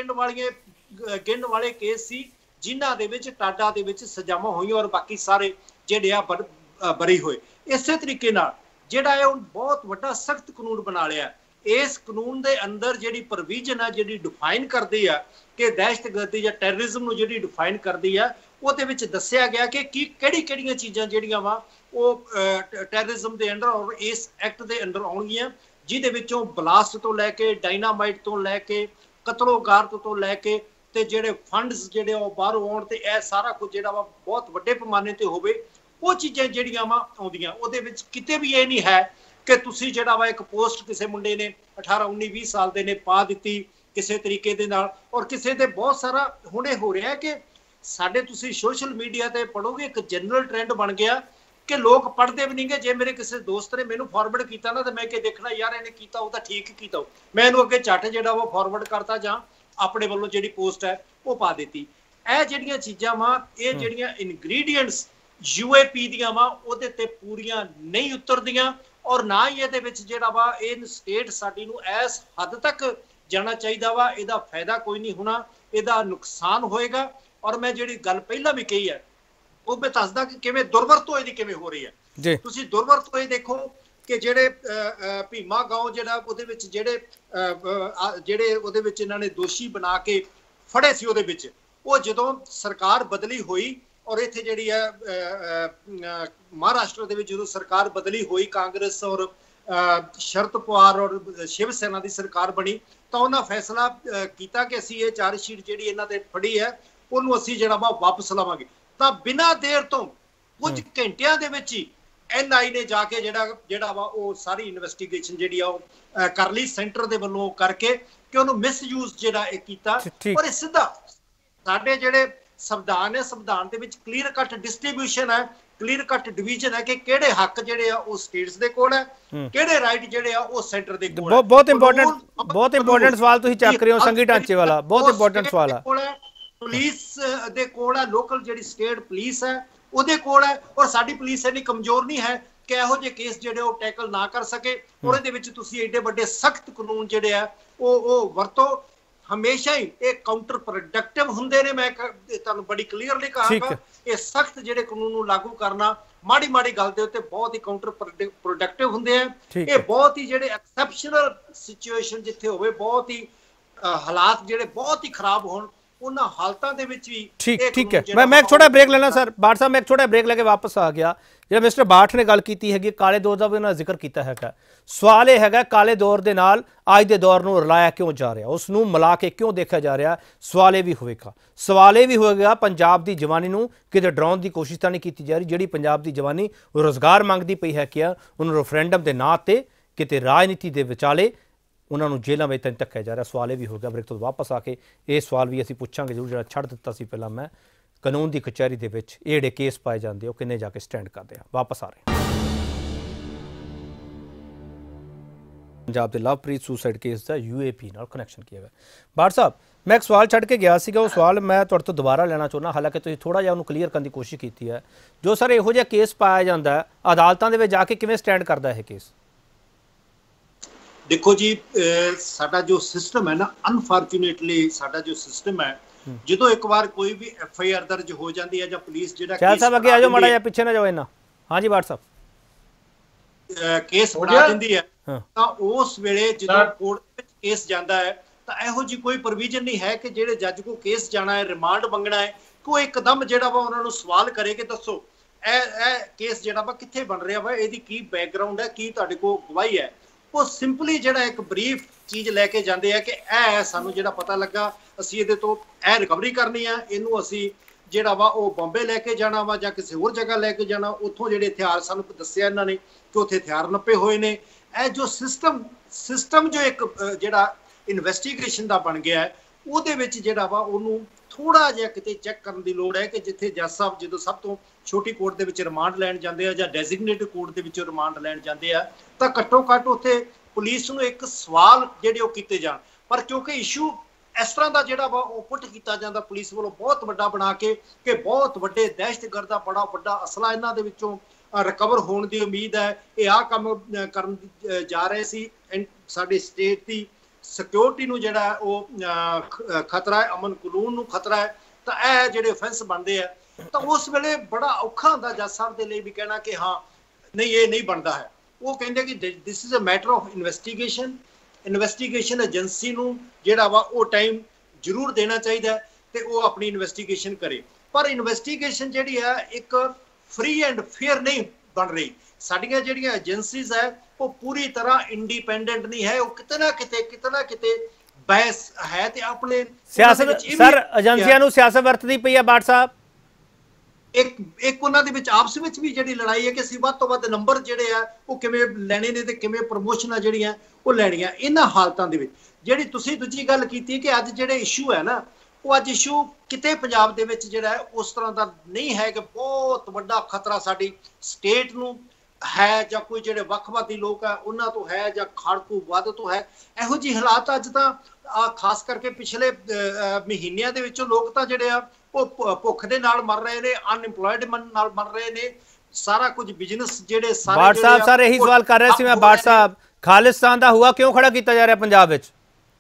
ਗਿਣਨ ਵਾਲੇ ਕੇਸ ਸੀ ਜਿਨ੍ਹਾਂ ਦੇ ਵਿੱਚ ਟਾਡਾ ਦੇ ਵਿੱਚ ਸਜ਼ਾਵਾਂ ਹੋਈਆਂ, ਔਰ ਬਾਕੀ ਸਾਰੇ ਜਿਹੜੇ ਆ ਬਰੀ ਹੋਏ। ਇਸੇ ਤਰੀਕੇ ਨਾਲ ਜਿਹੜਾ ਹੈ ਹੁਣ ਬਹੁਤ ਵੱਡਾ ਸਖਤ ਕਾਨੂੰਨ ਬਣਾ ਲਿਆ। ਇਸ ਕਾਨੂੰਨ ਦੇ ਅੰਦਰ ਜਿਹੜੀ ਪ੍ਰੋਵੀਜ਼ਨ ਹੈ, ਜਿਹੜੀ ਡਿਫਾਈਨ ਕਰਦੀ ਆ ਕਿ ਦਹਿਸ਼ਤਗਰਦੀ ਜਾਂ ਟੈਰਰਿਜ਼ਮ ਨੂੰ ਜਿਹੜੀ ਡਿਫਾਈਨ ਕਰਦੀ ਆ, ਉਹਦੇ ਵਿੱਚ ਦੱਸਿਆ ਗਿਆ ਕਿ ਕਿਹੜੀਆਂ ਚੀਜ਼ਾਂ ਜਿਹੜੀਆਂ ਵਾ ਉਹ ਟੈਰਰਿਜ਼ਮ ਦੇ ਅੰਡਰ ਔਰ ਇਸ ਐਕਟ ਦੇ ਅੰਡਰ ਆਉਣਗੀਆਂ, ਜਿਹਦੇ ਵਿੱਚੋਂ ਬਲਾਸਟ ਤੋਂ ਲੈ ਕੇ, ਡਾਇਨਾਮਾਈਟ ਤੋਂ ਲੈ ਕੇ, ਕਤਲੋਗਾਰਤ ਤੋਂ ਲੈ ਕੇ, ਤੇ ਜਿਹੜੇ ਫੰਡਸ ਜਿਹੜੇ ਉਹ ਬਾਹਰੋਂ ਆਉਣ ਤੇ ਇਹ ਸਾਰਾ ਕੁਝ ਜਿਹੜਾ ਵਾ ਬਹੁਤ ਵੱਡੇ ਪੈਮਾਨੇ ਤੇ ਹੋਵੇ, ਉਹ ਚੀਜ਼ਾਂ ਜਿਹੜੀਆਂ ਵਾ ਆਉਂਦੀਆਂ। ਉਹਦੇ ਵਿੱਚ ਕਿਤੇ ਵੀ ਇਹ ਨਹੀਂ ਹੈ ਕਿ ਤੁਸੀਂ ਜਿਹੜਾ ਵਾ ਇੱਕ ਪੋਸਟ ਕਿਸੇ ਮੁੰਡੇ ਨੇ 18, 19, 20 ਸਾਲ ਦੇ ਨੇ ਪਾ ਦਿੱਤੀ ਕਿਸੇ ਤਰੀਕੇ ਦੇ ਨਾਲ, ਔਰ ਕਿਸੇ ਦੇ ਬਹੁਤ ਸਾਰਾ ਹੁਣੇ ਹੋ ਰਿਹਾ ਕਿ ਸਾਡੇ ਤੁਸੀਂ ਸੋਸ਼ਲ ਮੀਡੀਆ ਤੇ ਪੜੋਗੇ ਇੱਕ ਜਨਰਲ ਟ੍ਰੈਂਡ ਬਣ ਗਿਆ ਕਿ ਲੋਕ ਪੜ੍ਹਦੇ ਵੀ ਨਹੀਂਗੇ। ਜੇ ਮੇਰੇ ਕਿਸੇ ਦੋਸਤ ਨੇ ਮੈਨੂੰ ਫਾਰਵਰਡ ਕੀਤਾ ਨਾ ਤੇ ਮੈਂ ਕਿ ਦੇਖਣਾ ਯਾਰ ਇਹਨੇ ਕੀਤਾ ਉਹ ਤਾਂ ਠੀਕ ਕੀਤਾ, ਮੈਂ ਇਹਨੂੰ ਅੱਗੇ ਝੱਟ ਜਿਹੜਾ ਉਹ ਫਾਰਵਰਡ ਕਰਤਾ ਜਾਂ ਆਪਣੇ ਵੱਲੋਂ ਜਿਹੜੀ ਪੋਸਟ ਹੈ ਉਹ ਪਾ ਦਿੱਤੀ। ਇਹ ਜਿਹੜੀਆਂ ਚੀਜ਼ਾਂ ਵਾ, ਇਹ ਜਿਹੜੀਆਂ ਇਨਗਰੀਡੀਐਂਟਸ UAP ਦੀਆਂ ਵਾ ਉਹਦੇ ਤੇ ਪੂਰੀਆਂ ਨਹੀਂ ਉਤਰਦੀਆਂ, ਔਰ ਨਾ ਹੀ ਇਹਦੇ ਵਿੱਚ ਜਿਹੜਾ ਵਾ ਇਹ ਸਟੇਟ ਸਾਡੀ ਨੂੰ ਇਸ ਹੱਦ ਤੱਕ ਜਾਣਾ ਚਾਹੀਦਾ ਵਾ। ਇਹਦਾ ਫਾਇਦਾ ਕੋਈ ਨਹੀਂ ਹੋਣਾ, ਇਹਦਾ ਨੁਕਸਾਨ ਹੋਏਗਾ। ਔਰ ਮੈਂ ਜਿਹੜੀ ਗੱਲ ਪਹਿਲਾਂ ਵੀ ਕਹੀ ਹੈ ਉਹ ਮੈਂ ਦੱਸਦਾ ਕਿ ਕਿਵੇਂ ਦੁਰਵਰਤੋਂ ਇਹਦੀ ਕਿਵੇਂ ਹੋ ਰਹੀ ਹੈ। ਤੁਸੀਂ ਦੁਰਵਰਤੋਂ ਇਹ ਦੇਖੋ ਕਿ ਜਿਹੜੇ ਭੀਮਾ ਗਾਉਂ ਜਿਹੜਾ ਉਹਦੇ ਵਿੱਚ ਜਿਹੜੇ ਉਹਦੇ ਵਿੱਚ ਇਹਨਾਂ ਨੇ ਦੋਸ਼ੀ ਬਣਾ ਕੇ ਫੜੇ ਸੀ, ਉਹਦੇ ਵਿੱਚ ਉਹ ਜਦੋਂ ਸਰਕਾਰ ਬਦਲੀ ਹੋਈ ਔਰ ਇੱਥੇ ਜਿਹੜੀ ਹੈ ਮਹਾਰਾਸ਼ਟਰ ਦੇ ਵਿੱਚ ਜਦੋਂ ਸਰਕਾਰ ਬਦਲੀ ਹੋਈ, ਕਾਂਗਰਸ ਔਰ ਸ਼ਰਦ ਪਵਾਰ ਔਰ ਸ਼ਿਵ ਸੈਨਾ ਦੀ ਸਰਕਾਰ ਬਣੀ, ਤਾਂ ਉਹਨਾਂ ਫੈਸਲਾ ਕੀਤਾ ਕਿ ਅਸੀਂ ਇਹ ਚਾਰਜ ਸ਼ੀਟ ਜਿਹੜੀ ਇਹਨਾਂ ਤੇ ਫੜੀ ਹੈ ਉਹਨੂੰ ਅਸੀਂ ਜਿਹੜਾ ਵਾ ਵਾਪਸ ਲਵਾਂਗੇ। ਤਾਂ ਬਿਨਾਂ ਦੇਰ ਤੋਂ ਕੁਝ ਘੰਟਿਆਂ ਦੇ ਵਿੱਚ ਹੀ NI ਨੇ ਜਾ ਕੇ ਜਿਹੜਾ ਵਾ ਉਹ ਸਾਰੀ ਇਨਵੈਸਟੀਗੇਸ਼ਨ ਜਿਹੜੀ ਆ ਉਹ ਕਰ ਲਈ ਸੈਂਟਰ ਦੇ ਵੱਲੋਂ ਕਰਕੇ ਕਿ ਉਹਨੂੰ ਮਿਸਯੂਜ਼ ਜਿਹੜਾ ਇਹ ਕੀਤਾ। ਪਰ ਇਹ ਸਿੱਧਾ ਸਾਡੇ ਜਿਹੜੇ ਸੰਵਿਧਾਨ ਹੈ, ਸੰਵਿਧਾਨ ਦੇ ਵਿੱਚ ਕਲੀਅਰ ਕੱਟ ਡਿਸਟ੍ਰੀਬਿਊਸ਼ਨ ਹੈ, ਕਲੀਅਰ ਕੱਟ ਡਿਵੀਜ਼ਨ ਹੈ ਕਿ ਕਿਹੜੇ ਹੱਕ ਜਿਹੜੇ ਆ ਉਹ ਸਟੇਟਸ ਦੇ ਕੋਲ ਹੈ, ਕਿਹੜੇ ਰਾਈਟ ਜਿਹੜੇ ਆ ਉਹ ਸੈਂਟਰ ਦੇ ਕੋਲ ਹੈ। ਬਹੁਤ
ਇੰਪੋਰਟੈਂਟ ਸਵਾਲ ਤੁਸੀਂ ਚੱਕ ਰਹੇ ਹੋ, ਸੰਘੀ ਢਾਂਚੇ ਵਾਲਾ ਬਹੁਤ ਇੰਪੋਰਟੈਂਟ ਸਵਾਲ ਹੈ।
ਪੁਲਿਸ ਦੇ ਕੋਲ ਹੈ, ਲੋਕਲ ਜਿਹੜੀ ਸਟੇਟ ਪੁਲਿਸ ਹੈ ਉਹਦੇ ਕੋਲ ਹੈ, ਔਰ ਸਾਡੀ ਪੁਲਿਸ ਇੰਨੀ ਕਮਜ਼ੋਰ ਨਹੀਂ ਹੈ ਕਿ ਇਹੋ ਜਿਹੇ ਕੇਸ ਜਿਹੜੇ ਉਹ ਟੈਕਲ ਨਾ ਕਰ ਸਕੇ। ਔਰ ਇਹਦੇ ਵਿੱਚ ਤੁਸੀਂ ਏਡੇ ਵੱਡੇ ਸਖਤ ਕਾਨੂੰਨ ਜਿਹੜੇ ਆ ਉਹ ਵਰਤੋ। ਹਮੇਸ਼ਾ ਹੀ ਇਹ ਕਾਊਂਟਰ ਪ੍ਰੋਡਕਟਿਵ ਹੁੰਦੇ ਨੇ। ਮੈਂ ਤੁਹਾਨੂੰ ਬੜੀ ਕਲੀਅਰਲੀ ਕਹਾਂਗਾ ਇਹ ਸਖਤ ਜਿਹੜੇ ਕਾਨੂੰਨ ਨੂੰ ਲਾਗੂ ਕਰਨਾ ਮਾੜੀ ਮਾੜੀ ਗੱਲ ਦੇ ਉੱਤੇ ਬਹੁਤ ਹੀ ਕਾਊਂਟਰ ਪ੍ਰੋਡਕਟਿਵ ਹੁੰਦੇ ਆ। ਇਹ ਬਹੁਤ ਹੀ ਜਿਹੜੇ ਐਕਸੈਪਸ਼ਨਲ ਸਿਚੁਏਸ਼ਨ ਜਿੱਥੇ ਹੋਵੇ, ਬਹੁਤ ਹੀ ਹਾਲਾਤ ਜਿਹੜੇ ਬਹੁਤ ਹੀ ਖਰਾਬ ਹੋਣ, ਉਹਨਾਂ ਹਾਲਤਾਂ ਦੇ ਵਿੱਚ ਵੀ
ਠੀਕ ਹੈ। ਮੈਂ ਇੱਕ ਛੋਟਾ ਬ੍ਰੇਕ ਲੈਣਾ ਸਰ। ਬਾਠ ਸਾਹਿਬ ਮੈਂ ਇੱਕ ਛੋਟਾ ਬ੍ਰੇਕ ਲੈ ਕੇ ਵਾਪਸ ਆ ਗਿਆ। ਜਿਹੜਾ ਮਿਸਟਰ ਬਾਠ ਨੇ ਗੱਲ ਕੀਤੀ ਹੈਗੀ ਕਾਲੇ ਦੌਰ ਦਾ ਵੀ ਉਹਨਾਂ ਜ਼ਿਕਰ ਕੀਤਾ ਹੈਗਾ। ਸਵਾਲ ਇਹ ਹੈਗਾ ਕਾਲੇ ਦੌਰ ਦੇ ਨਾਲ ਅੱਜ ਦੇ ਦੌਰ ਨੂੰ ਰਲਾਇਆ ਕਿਉਂ ਜਾ ਰਿਹਾ, ਉਸ ਨੂੰ ਮਿਲਾ ਕੇ ਕਿਉਂ ਦੇਖਿਆ ਜਾ ਰਿਹਾ। ਸਵਾਲ ਇਹ ਵੀ ਹੋਵੇਗਾ ਪੰਜਾਬ ਦੀ ਜਵਾਨੀ ਨੂੰ ਕਿਤੇ ਡਰਾਉਣ ਦੀ ਕੋਸ਼ਿਸ਼ ਤਾਂ ਨਹੀਂ ਕੀਤੀ ਜਾ ਰਹੀ। ਜਿਹੜੀ ਪੰਜਾਬ ਦੀ ਜਵਾਨੀ ਰੁਜ਼ਗਾਰ ਮੰਗਦੀ ਪਈ ਹੈ ਕਿ ਉਹਨੂੰ ਰੈਫਰੈਂਡਮ ਦੇ ਨਾਂ ਤੇ ਕਿਤੇ ਰਾਜਨੀਤੀ ਦੇ ਵਿਚਾਲੇ ਉਹਨਾਂ ਨੂੰ ਜੇਲ੍ਹਾਂ ਵਿੱਚ ਤਾਂ ਧੱਕਿਆ ਜਾ ਰਿਹਾ। ਸਵਾਲ ਇਹ ਵੀ ਹੋਵੇਗਾ। ਬ੍ਰੇਕ ਤੋਂ ਵਾਪਸ ਆ ਕੇ ਇਹ ਸਵਾਲ ਵੀ ਅਸੀਂ ਪੁੱਛਾਂਗੇ ਜ਼ਰੂਰ। ਜਿਹੜਾ ਛੱਡ ਦਿੱਤਾ ਸੀ ਪਹਿਲਾਂ ਮੈਂ, ਕਾਨੂੰਨ ਦੀ ਕਚਹਿਰੀ ਦੇ ਵਿੱਚ ਇਹ ਜਿਹੜੇ ਕੇਸ ਪਾਏ ਜਾਂਦੇ ਉਹ ਕਿੰਨੇ ਜਾ ਕੇ ਸਟੈਂਡ ਕਰਦੇ ਆ। ਵਾਪਸ ਆ ਰਹੇ ਪੰਜਾਬ ਦੇ ਲਵਪ੍ਰੀਤ ਸੁਸਾਈਡ ਕੇਸ ਦਾ UAP ਨਾਲ ਕਨੈਕਸ਼ਨ ਕੀਤਾ ਗਿਆ। ਬਾਠ ਸਾਹਿਬ ਮੈਂ ਇੱਕ ਸਵਾਲ ਛੱਡ ਕੇ ਗਿਆ ਸੀਗਾ, ਉਹ ਸਵਾਲ ਮੈਂ ਤੁਹਾਡੇ ਤੋਂ ਦੁਬਾਰਾ ਲੈਣਾ ਚਾਹੁੰਦਾ, ਹਾਲਾਂਕਿ ਤੁਸੀਂ ਥੋੜ੍ਹਾ ਜਿਹਾ ਉਹਨੂੰ ਕਲੀਅਰ ਕਰਨ ਦੀ ਕੋਸ਼ਿਸ਼ ਕੀਤੀ ਹੈ। ਜੋ ਸਰ ਇਹੋ ਜਿਹਾ ਕੇਸ ਪਾਇਆ ਜਾਂਦਾ ਹੈ ਅਦਾਲਤਾਂ ਦੇ ਵਿੱਚ ਜਾ ਕੇ ਕਿਵੇਂ ਸਟੈਂਡ ਕਰਦਾ ਇਹ ਕੇਸ?
ਦੇਖੋ ਜੀ, ਸਾਡਾ ਜੋ ਸਿਸਟਮ ਹੈ ਨਾ, ਅਨਫੋਰਚੂਨੇਟਲੀ ਸਾਡਾ ਜੋ ਸਿਸਟਮ ਹੈ, ਜਦੋਂ ਇੱਕ ਵਾਰ ਕੋਈ ਵੀ FIR ਦਰਜ ਹੋ ਜਾਂਦੀ ਹੈ ਜਾਂ ਪੁਲਿਸ ਜਿਹੜਾ
ਸਾਹਿਬ ਅੱਗੇ ਆ ਜਾਓ ਮਾੜਾ ਜਿਹਾ, ਪਿੱਛੇ ਨਾ ਜਾਓ ਇੰਨਾ। ਹਾਂਜੀ ਬਾਠ ਸਾਹਿਬ,
ਕੇਸ ਬਣਾ ਦਿੰਦੀ ਹੈ ਤਾਂ ਉਸ ਵੇਲੇ ਜਦੋਂ ਕੋਰਟ ਵਿੱਚ ਕੇਸ ਜਾਂਦਾ ਹੈ ਤਾਂ ਇਹੋ ਜੀ ਕੋਈ ਪ੍ਰੋਵੀਜ਼ਨ ਨਹੀਂ ਹੈ ਕਿ ਜਿਹੜੇ ਜੱਜ ਕੋ ਕੇਸ ਜਾਣਾ ਹੈ, ਰਿਮਾਂਡ ਮੰਗਣਾ ਹੈ, ਕਿ ਉਹ ਇੱਕਦਮ ਜਿਹੜਾ ਵਾ ਉਹਨਾਂ ਨੂੰ ਸਵਾਲ ਕਰੇ ਕਿ ਦੱਸੋ ਇਹ ਕੇਸ ਜਿਹੜਾ ਵਾ ਕਿੱਥੇ ਬਣ ਰਿਹਾ ਵਾ, ਇਹਦੀ ਕੀ ਬੈਕਗ੍ਰਾਉਂਡ ਹੈ, ਕੀ ਤੁਹਾਡੇ ਕੋਲ ਗਵਾਹੀ ਹੈ। ਉਹ ਸਿੰਪਲੀ ਜਿਹੜਾ ਇੱਕ ਬਰੀਫ ਚੀਜ਼ ਲੈ ਕੇ ਜਾਂਦੇ ਆ ਕਿ ਇਹ ਸਾਨੂੰ ਜਿਹੜਾ ਪਤਾ ਲੱਗਾ, ਅਸੀਂ ਇਹਦੇ ਤੋਂ ਇਹ ਰਿਕਵਰੀ ਕਰਨੀ ਆ, ਇਹਨੂੰ ਅਸੀਂ ਜਿਹੜਾ ਵਾ ਉਹ ਬੰਬੇ ਲੈ ਕੇ ਜਾਣਾ ਵਾ ਜਾਂ ਕਿਸੇ ਹੋਰ ਜਗ੍ਹਾ ਲੈ ਕੇ ਜਾਣਾ। ਉੱਥੋਂ ਜਿਹੜੇ ਹਥਿਆਰ ਸਾਨੂੰ ਦੱਸਿਆ ਇਹਨਾਂ ਨੇ ਕਿ ਉੱਥੇ ਹਥਿਆਰ ਨੱਪੇ ਹੋਏ ਨੇ। ਇਹ ਜੋ ਸਿਸਟਮ ਜੋ ਇੱਕ ਜਿਹੜਾ ਇਨਵੈਸਟੀਗੇਸ਼ਨ ਦਾ ਬਣ ਗਿਆ ਹੈ, ਉਹਦੇ ਵਿੱਚ ਜਿਹੜਾ ਵਾ ਉਹਨੂੰ ਥੋੜਾ ਜਿਹਾ ਕਿਤੇ ਚੈੱਕ ਕਰਨ ਦੀ ਲੋੜ ਹੈ ਕਿ ਜਿੱਥੇ ਜੱਜ ਸਾਹਿਬ ਜਦੋਂ ਸਭ ਤੋਂ ਛੋਟੀ ਕੋਰਟ ਦੇ ਵਿੱਚ ਰਿਮਾਂਡ ਲੈਣ ਜਾਂਦੇ ਆ ਜਾਂ ਡੈਜ਼ਿਗਨੇਟਡ ਕੋਰਟ ਦੇ ਵਿੱਚ ਰਿਮਾਂਡ ਲੈਣ ਜਾਂਦੇ ਆ, ਤਾਂ ਘੱਟੋ ਘੱਟ ਉੱਥੇ ਪੁਲਿਸ ਨੂੰ ਇੱਕ ਸਵਾਲ ਜਿਹੜੇ ਉਹ ਕੀਤੇ ਜਾਣ। ਪਰ ਕਿਉਂਕਿ ਇਸ਼ੂ ਇਸ ਤਰ੍ਹਾਂ ਦਾ ਜਿਹੜਾ ਵਾ ਉਹ ਪੁੱਟ ਕੀਤਾ ਜਾਂਦਾ ਪੁਲਿਸ ਵੱਲੋਂ ਬਹੁਤ ਵੱਡਾ ਬਣਾ ਕੇ ਕਿ ਬਹੁਤ ਵੱਡੇ ਦਹਿਸ਼ਤਗਰਦ ਦਾ ਬੜਾ ਵੱਡਾ ਅਸਲਾ ਇਹਨਾਂ ਦੇ ਵਿੱਚੋਂ ਰਿਕਵਰ ਹੋਣ ਦੀ ਉਮੀਦ ਹੈ, ਇਹ ਆਹ ਕੰਮ ਕਰਨ ਜਾ ਰਹੇ ਸੀ। ਸਾਡੇ ਸਟੇਟ ਦੀ ਸਿਕਿਉਰਿਟੀ ਨੂੰ ਜਿਹੜਾ ਉਹ ਖਤਰਾ ਹੈ, ਅਮਨ ਕਾਨੂੰਨ ਨੂੰ ਖਤਰਾ ਹੈ, ਤਾਂ ਇਹ ਜਿਹੜੇ ਅਫੈਂਸ ਬਣਦੇ ਆ ਤਾਂ ਉਸ ਵੇਲੇ ਬੜਾ ਔਖਾ ਹੁੰਦਾ ਜੱਜ ਸਾਹਿਬ ਦੇ ਲਈ ਵੀ ਕਹਿਣਾ ਕਿ ਹਾਂ ਨਹੀਂ ਇਹ ਨਹੀਂ ਬਣਦਾ ਹੈ। ਉਹ ਕਹਿੰਦੇ ਕਿ this is a matter of investigation agency ਨੂੰ ਜਿਹੜਾ ਵਾ ਉਹ ਟਾਈਮ ਜ਼ਰੂਰ ਦੇਣਾ ਚਾਹੀਦਾ ਤੇ ਉਹ ਆਪਣੀ ਇਨਵੈਸਟੀਗੇਸ਼ਨ ਕਰੇ। ਪਰ ਇਨਵੈਸਟੀਗੇਸ਼ਨ ਜਿਹੜੀ ਹੈ ਇੱਕ ਫ੍ਰੀ ਐਂਡ ਫੇਅਰ ਨਹੀਂ ਬਣ ਰਹੀ। ਸਾਡੀਆਂ ਜਿਹੜੀਆਂ ਏਜੰਸੀਜ਼ ਹੈ ਉਹ ਪੂਰੀ ਤਰ੍ਹਾਂ ਇੰਡੀਪੈਂਡੈਂਟ ਨਹੀਂ ਹੈ, ਉਹ ਕਿਤੇ ਨਾ ਕਿਤੇ ਬੈਸ ਹੈ ਤੇ ਆਪਣੇ
ਸਿਆਸਤ ਸਰ ਏਜੰਸੀਆਂ ਨੂੰ ਸਿਆਸਤ ਵਰਤਦੀ ਪਈ ਹੈ। ਬਾਠ ਸਾਹਿਬ
ਇੱਕ ਉਹਨਾਂ ਦੇ ਵਿੱਚ ਆਪਸ ਵਿੱਚ ਵੀ ਜਿਹੜੀ ਲੜਾਈ ਹੈ ਕਿ ਅਸੀਂ ਵੱਧ ਤੋਂ ਵੱਧ ਨੰਬਰ ਜਿਹੜੇ ਆ ਉਹ ਕਿਵੇਂ ਲੈਣੇ ਨੇ ਤੇ ਕਿਵੇਂ ਪ੍ਰਮੋਸ਼ਨਾਂ ਜਿਹੜੀਆਂ ਉਹ ਲੈਣੀਆਂ। ਇਹਨਾਂ ਹਾਲਤਾਂ ਦੇ ਵਿੱਚ ਜਿਹੜੀ ਤੁਸੀਂ ਦੂਜੀ ਗੱਲ ਕੀਤੀ ਕਿ ਅੱਜ ਜਿਹੜੇ ਇਸ਼ੂ ਹੈ ਨਾ ਉਹ ਅੱਜ ਇਸ਼ੂ ਕਿਤੇ ਪੰਜਾਬ ਦੇ ਵਿੱਚ ਜਿਹੜਾ ਹੈ ਉਸ ਤਰ੍ਹਾਂ ਦਾ ਨਹੀਂ ਹੈ ਕਿ ਬਹੁਤ ਵੱਡਾ ਖਤਰਾ ਸਾਡੀ ਸਟੇਟ ਨੂੰ ਹੈ ਜਾਂ ਕੋਈ ਜਿਹੜੇ ਵੱਖਵਾਦੀ ਲੋਕ ਹੈ ਉਹਨਾਂ ਤੋਂ ਹੈ ਜਾਂ ਖਾੜਕੂ ਵੱਧ ਤੋਂ ਹੈ। ਇਹੋ ਜਿਹੀ ਹਾਲਾਤ ਅੱਜ ਤਾਂ ਖਾਸ ਕਰਕੇ ਪਿਛਲੇ ਮਹੀਨਿਆਂ ਦੇ ਵਿੱਚੋਂ ਲੋਕ ਤਾਂ ਜਿਹੜੇ ਆ ਉਹ ਭੁੱਖ ਦੇ ਨਾਲ ਮਰ ਰਹੇ ਨੇ, ਅਨਇੰਪਲੋਇਡਮੈਂਟ ਨਾਲ ਮਰ ਰਹੇ ਨੇ, ਸਾਰਾ ਕੁਝ ਬਿਜ਼ਨਸ ਜਿਹੜੇ ਸਾਰੇ
ਬਾਟ ਸਾਹਿਬ ਸਰ ਇਹੀ ਸਵਾਲ ਕਰ ਰਿਹਾ ਸੀ ਮੈਂ, ਬਾਟ ਸਾਹਿਬ ਖਾਲਿਸਤਾਨ ਦਾ ਹੁਆ ਕਿਉਂ ਖੜਾ ਕੀਤਾ ਜਾ ਰਿਹਾ ਪੰਜਾਬ ਵਿੱਚ?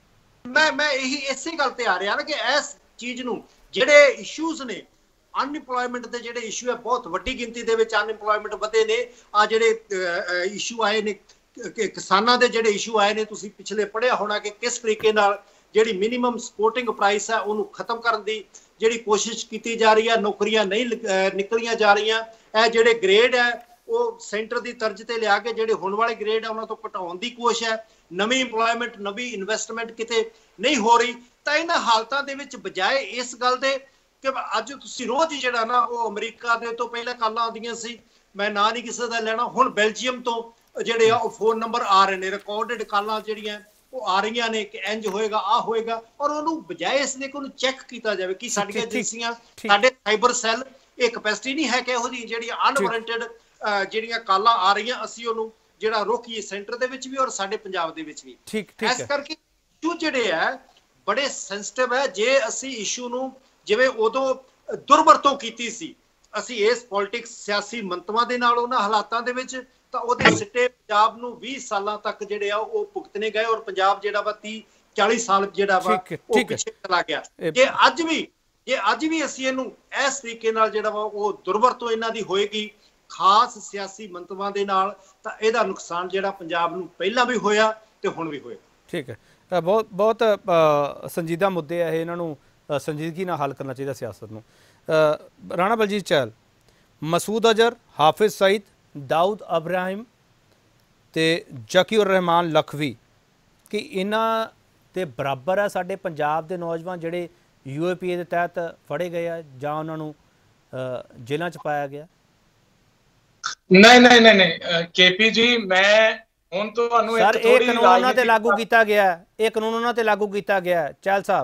ਮੈਂ ਇਹੀ ਇਸੇ ਗੱਲ ਤੇ ਆ ਰਿਹਾ ਨਾ ਕਿ ਇਸ ਚੀਜ਼ ਨੂੰ ਜਿਹੜੇ ਇਸ਼ੂਜ਼ ਨੇ ਅਨਇੰਪਲੋਇਮੈਂਟ ਦੇ ਜਿਹੜੇ ਇਸ਼ੂ ਹੈ ਬਹੁਤ ਵੱਡੀ ਗਿਣਤੀ ਦੇ ਵਿੱਚ ਅਨਇੰਪਲੋਇਮੈਂਟ ਵਧੇ ਨੇ। ਆ ਜਿਹੜੇ ਇਸ਼ੂ ਆਏ ਨੇ ਕਿਸਾਨਾਂ ਦੇ ਜਿਹੜੇ ਇਸ਼ੂ ਆਏ ਨੇ ਤੁਸੀਂ ਪਿਛਲੇ ਪੜ੍ਹਿਆ ਹੋਣਾ ਕਿ ਕਿਸ ਤਰੀਕੇ ਨਾਲ ਜਿਹੜੀ ਮਿਨੀਮਮ ਸਪੋਰਟਿੰਗ ਪ੍ਰਾਈਸ ਹੈ ਉਹਨੂੰ ਖਤਮ ਕਰਨ ਦੀ ਜਿਹੜੀ ਕੋਸ਼ਿਸ਼ ਕੀਤੀ ਜਾ ਰਹੀ ਹੈ, ਨੌਕਰੀਆਂ ਨਹੀਂ ਨਿਕਲੀਆਂ ਜਾ ਰਹੀਆਂ। ਇਹ ਜਿਹੜੇ ਗ੍ਰੇਡ ਹੈ ਉਹ ਸੈਂਟਰ ਦੀ ਤਰਜ਼ ਤੇ ਲਿਆ ਕੇ ਜਿਹੜੇ ਹੁਣ ਵਾਲੇ ਗ੍ਰੇਡ ਹੈ ਉਹਨਾਂ ਤੋਂ ਘਟਾਉਣ ਦੀ ਕੋਸ਼ਿਸ਼ ਹੈ। ਨਵੀਂ ਇੰਪਲੋਇਮੈਂਟ ਨਵੀਂ ਇਨਵੈਸਟਮੈਂਟ ਕਿਤੇ ਨਹੀਂ ਹੋ ਰਹੀ। ਤਾਂ ਇਹਨਾਂ ਹਾਲਤਾਂ ਦੇ ਵਿੱਚ ਬਜਾਏ ਇਸ ਗੱਲ ਦੇ ਕਿ ਅੱਜ ਤੁਸੀਂ ਰੋਜ਼ ਹੀ ਜਿਹੜਾ ਨਾ ਉਹ ਅਮਰੀਕਾ ਦੇ ਤੋਂ ਪਹਿਲਾਂ ਕਾਲਾਂ ਆਉਂਦੀਆਂ ਸੀ, ਮੈਂ ਨਾਂ ਨਹੀਂ ਕਿਸੇ ਦਾ ਲੈਣਾ, ਹੁਣ ਬੈਲਜੀਅਮ ਤੋਂ ਜਿਹੜੇ ਆ ਉਹ ਫੋਨ ਨੰਬਰ ਆ ਰਹੇ ਨੇ, ਰਿਕਾਰਡਡ ਕਾਲਾਂ ਜਿਹੜੀਆਂ ਉਹ ਆ ਰਹੀਆਂ ਨੇ ਕਿ ਇੰਜ ਹੋਏਗਾ ਆ ਹੋਏਗਾ। ਔਰ ਉਹਨੂੰ ਬਜਾਏ ਇਸ ਦੇ ਕਿ ਉਹਨੂੰ ਚੈੱਕ ਕੀਤਾ ਜਾਵੇ ਕਿ ਸਾਡੀਆਂ ਏਜੰਸੀਆਂ ਸਾਡੇ ਸਾਈਬਰ ਸੈੱਲ ਇਹ ਕੈਪੈਸਿਟੀ ਨਹੀਂ ਹੈ ਕਿ ਇਹੋ ਜਿਹੀ ਜਿਹੜੀਆਂ ਅਨਵਾਰੰਟਡ ਜਿਹੜੀਆਂ ਕਾਲਾਂ ਆ ਰਹੀਆਂ ਅਸੀਂ ਉਹਨੂੰ ਜਿਹੜਾ ਰੋਕੀਏ ਸੈਂਟਰ ਦੇ ਵਿੱਚ ਵੀ ਔਰ ਸਾਡੇ ਪੰਜਾਬ ਦੇ ਵਿੱਚ ਵੀ। ਇਸ ਕਰਕੇ ਇਸ਼ੂ ਜਿਹੜੇ ਹੈ ਬੜੇ ਸੈਂਸਿਟਿਵ ਹੈ। ਜੇ ਅਸੀਂ ਇਸ਼ੂ ਨੂੰ ਜਿਵੇਂ ਉਦੋਂ ਦੁਰਵਰਤੋਂ ਕੀਤੀ ਸੀ ਅਸੀਂ ਇਸ ਪੋਲਿਟਿਕਸ ਸਿਆਸੀ ਮੰਤਵਾਂ ਦੇ ਨਾਲ ਉਹਨਾਂ ਹਾਲਾਤਾਂ ਦੇ ਵਿੱਚ, ਤਾਂ ਉਹਦੇ ਸਿੱਟੇ ਪੰਜਾਬ ਨੂੰ 20 ਸਾਲਾਂ ਤੱਕ ਜਿਹੜੇ ਆ ਉਹ ਭੁਗਤਨੇ ਗਏ ਔਰ ਪੰਜਾਬ ਜਿਹੜਾ ਵਾ 30-40 ਸਾਲ ਜਿਹੜਾ ਵਾ ਉਹ ਪਿੱਛੇ ਚਲਾ ਗਿਆ। ਜੇ ਅੱਜ ਵੀ ਅਸੀਂ ਇਹਨੂੰ ਇਸ ਤਰੀਕੇ ਨਾਲ ਜਿਹੜਾ ਵਾ ਉਹ ਦੁਰਵਰਤੋਂ ਇਹਨਾਂ ਦੀ ਹੋਏਗੀ ਖਾਸ ਸਿਆਸੀ ਮੰਤਵਾਂ ਦੇ ਨਾਲ, ਤਾਂ ਇਹਦਾ ਨੁਕਸਾਨ ਜਿਹੜਾ ਪੰਜਾਬ ਨੂੰ ਪਹਿਲਾਂ ਵੀ ਹੋਇਆ ਤੇ ਹੁਣ ਵੀ ਹੋਏਗਾ।
ਠੀਕ ਹੈ, ਬਹੁਤ ਸੰਜੀਦਾ ਮੁੱਦੇ ਆ ਇਹ, ਇਹਨਾਂ ਨੂੰ ਸੰਜੀਦਗੀ ਨਾਲ ਹੱਲ ਕਰਨਾ ਚਾਹੀਦਾ ਸਿਆਸਤ ਨੂੰ। ਰਾਣਾ ਬਲਜੀਤ ਚਹਿਲ, ਮਸੂਦ ਅਜ਼ਹਰ, ਹਾਫਿਜ਼ ਸਈਦ, ਦਾਊਦ ਅਬਰਾਹਿਮ ਤੇ ਜ਼ਕੀਉਰ ਰਹਿਮਾਨ ਲਖਵੀ ਕਿ ਇਹਨਾਂ ਦੇ ਬਰਾਬਰ ਆ ਸਾਡੇ ਪੰਜਾਬ ਦੇ ਨੌਜਵਾਨ ਜਿਹੜੇ UAPA ਦੇ ਤਹਿਤ ਫੜੇ ਗਏ ਆ ਜਾਂ ਉਹਨਾਂ ਨੂੰ ਜੇਲ੍ਹਾਂ 'ਚ ਪਾਇਆ ਗਿਆ?
ਨਹੀਂ KP ਜੀ, ਮੈਂ ਹੁਣ ਤੁਹਾਨੂੰ
ਸਰ ਇਹ ਕਾਨੂੰਨ ਉਹਨਾਂ ਤੇ ਲਾਗੂ ਕੀਤਾ ਗਿਆ, ਇਹ ਕਾਨੂੰਨ ਉਹਨਾਂ ਤੇ ਲਾਗੂ ਕੀਤਾ ਗਿਆ। ਚਹਿਲ ਸਾਹਿਬ,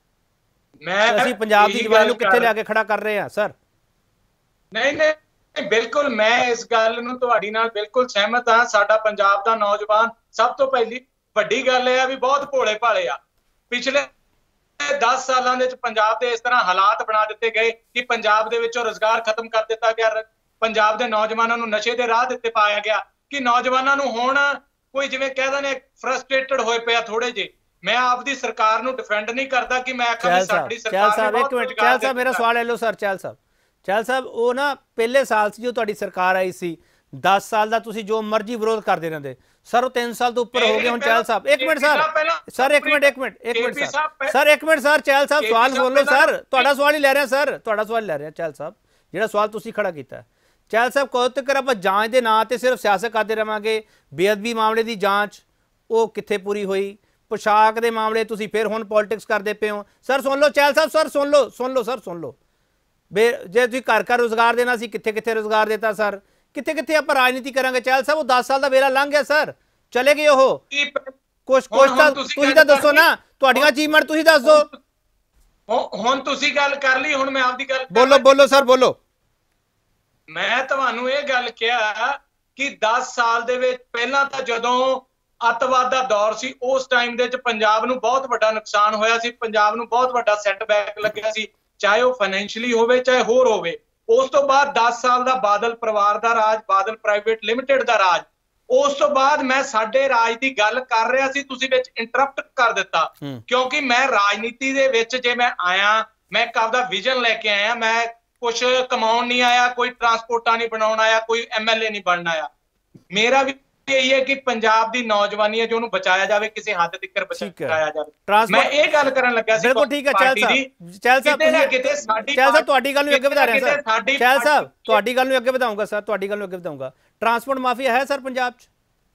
ਅਸੀਂ ਪੰਜਾਬ ਦੀ ਜਵਾਨੀ ਨੂੰ ਕਿੱਥੇ ਲਿਆ ਕੇ ਖੜਾ ਕਰ ਰਹੇ ਹਾਂ ਸਰ?
ਨਹੀਂ ਬਿਲਕੁਲ, ਮੈਂ ਇਸ ਗੱਲ ਨੂੰ ਤੁਹਾਡੀ ਨਾਲ ਬਿਲਕੁਲ ਸਹਿਮਤ ਹਾਂ। ਸਾਡਾ ਪੰਜਾਬ ਦਾ ਨੌਜਵਾਨ ਸਭ ਤੋਂ ਪਹਿਲੀ ਵੱਡੀ ਗੱਲ ਇਹ ਆ ਵੀ ਬਹੁਤ ਭੋਲੇ ਭਾਲੇ ਆ। ਪਿਛਲੇ 10 ਸਾਲਾਂ ਦੇ ਵਿੱਚ ਪੰਜਾਬ ਦੇ ਇਸ ਤਰ੍ਹਾਂ ਹਾਲਾਤ ਬਣਾ ਦਿੱਤੇ ਗਏ ਕਿ ਪੰਜਾਬ ਦੇ ਵਿੱਚੋਂ ਰੁਜ਼ਗਾਰ ਖਤਮ ਕਰ ਦਿੱਤਾ ਗਿਆ, ਪੰਜਾਬ ਦੇ ਨੌਜਵਾਨਾਂ ਨੂੰ ਨਸ਼ੇ ਦੇ ਰਾਹ ਦਿੱਤੇ ਪਾਇਆ ਗਿਆ ਕਿ ਨੌਜਵਾਨਾਂ ਨੂੰ ਹੁਣ ਕੋਈ ਜਿਵੇਂ ਕਹਿੰਦੇ ਨੇ ਫਰਸਟ੍ਰੇਟਡ ਹੋਏ ਪਿਆ ਥੋੜੇ ਜਿਹੇ। ਮੈਂ ਆਪਦੀ ਸਰਕਾਰ ਨੂੰ ਡਿਫੈਂਡ ਨਹੀਂ ਕਰਦਾ ਕਿ ਮੈਂ ਆਖਾਂ ਸਾਡੀ ਸਰਕਾਰ
ਚਹਿਲ ਸਾਹਿਬ ਮੇਰਾ ਸਵਾਲ ਲੈ ਲਓ ਸਰ। ਚਹਿਲ ਸਾਹਿਬ ਉਹ ਨਾ ਪਹਿਲੇ ਸਾਲ ਸੀ ਜੋ ਤੁਹਾਡੀ ਸਰਕਾਰ ਆਈ ਸੀ, 10 ਸਾਲ ਦਾ ਤੁਸੀਂ ਜੋ ਮਰਜ਼ੀ ਵਿਰੋਧ ਕਰਦੇ ਰਹਿੰਦੇ ਸਰ, ਉਹ 3 ਸਾਲ ਤੋਂ ਉੱਪਰ ਹੋ ਗਏ ਹੁਣ। ਚਹਿਲ ਸਾਹਿਬ ਇੱਕ ਮਿੰਟ ਸਰ ਇੱਕ ਮਿੰਟ ਸਰ ਚਹਿਲ ਸਾਹਿਬ ਸਵਾਲ ਸੁਣ ਲਓ ਸਰ, ਤੁਹਾਡਾ ਸਵਾਲ ਹੀ ਲੈ ਰਹੇ ਸਰ, ਤੁਹਾਡਾ ਸਵਾਲ ਲੈ ਰਹੇ ਚਹਿਲ ਸਾਹਿਬ, ਜਿਹੜਾ ਸਵਾਲ ਤੁਸੀਂ ਖੜਾ ਕੀਤਾ। ਚਹਿਲ ਸਾਹਿਬ ਕਦੋਂ ਤੱਕ ਆਪਾਂ ਜਾਂਚ ਦੇ ਨਾਂ ਤੇ ਸਿਰਫ ਸਿਆਸਤ ਕਰਦੇ ਰਹਾਂਗੇ? ਬੇਅਦਬੀ ਮਾਮਲੇ ਦੀ ਜਾਂਚ ਉਹ ਕਿੱਥੇ ਪੂਰੀ ਹੋਈ? पोशाक के मामले तुसी फिर हुण पॉलिटिक्स करते पे हो। सर सुन लो चहल साहब, सर सुन लो बे जे तुसीं घर घर रोजगार देना सी, कित्थे कित्थे रोजगार देता सर, कित्थे कित्थे आपां राजनीति करांगे? चहल साहब वो 10 साल दा वेला लंघ गया सर, चले गए हो कुछ तां तुसीं तां दसो ना, तुहाडीआं अचीवमेंट तुसीं दस दो।
हुण तुसीं गल कर ली, हुण मैं आपदी गल
बोलो सर बोलो।
मैं तुहानू ये गल कहा कि 10 साल दे विच पहलां तां जदों अतवाद का दौर सी उस टाइम दे पंजाब नूं बहुत वड्डा नुकसान होया सी, पंजाब नूं बहुत वड्डा सैटबैक लग्या सी, चाहे वो फाइनैंशियली होवे चाहे होर होवे। उस तो बाद 10 साल का बादल परिवार का राज, बादल प्राइवेट लिमिटेड का राज, उस तो बाद मैं साडे राज की गल कर रहा सी, तुसीं विच इंटरप्ट कर दिता क्योंकि मैं राजनीति दे विच जे मैं आया, मैं आपदा विजन लेके आया, मैं कुछ कमाउण नहीं आया, कोई ट्रांसपोर्टा नहीं बनाउण आया, कोई MLA नहीं बनना आया। मेरा भी यही है कि पंजाब दी नौजवानी है जो उन्हें बचाया जावे, किसी हद तक बचाया जावे। मैं ये गल करन लगा सी।
बिल्कुल ठीक है चहल साहब ਤੁਹਾਡੀ ਗੱਲ ਨੂੰ ਅੱਗੇ ਵਧਾ ਰਿਹਾ ਸਰ। ਚहल साहब ਤੁਹਾਡੀ ਗੱਲ ਨੂੰ ਅੱਗੇ ਵਧਾਉਂਗਾ ਸਰ, ਤੁਹਾਡੀ ਗੱਲ ਨੂੰ ਅੱਗੇ ਵਧਾਉਂਗਾ। ट्रांसपोर्ट माफिया है सर पंजाब च?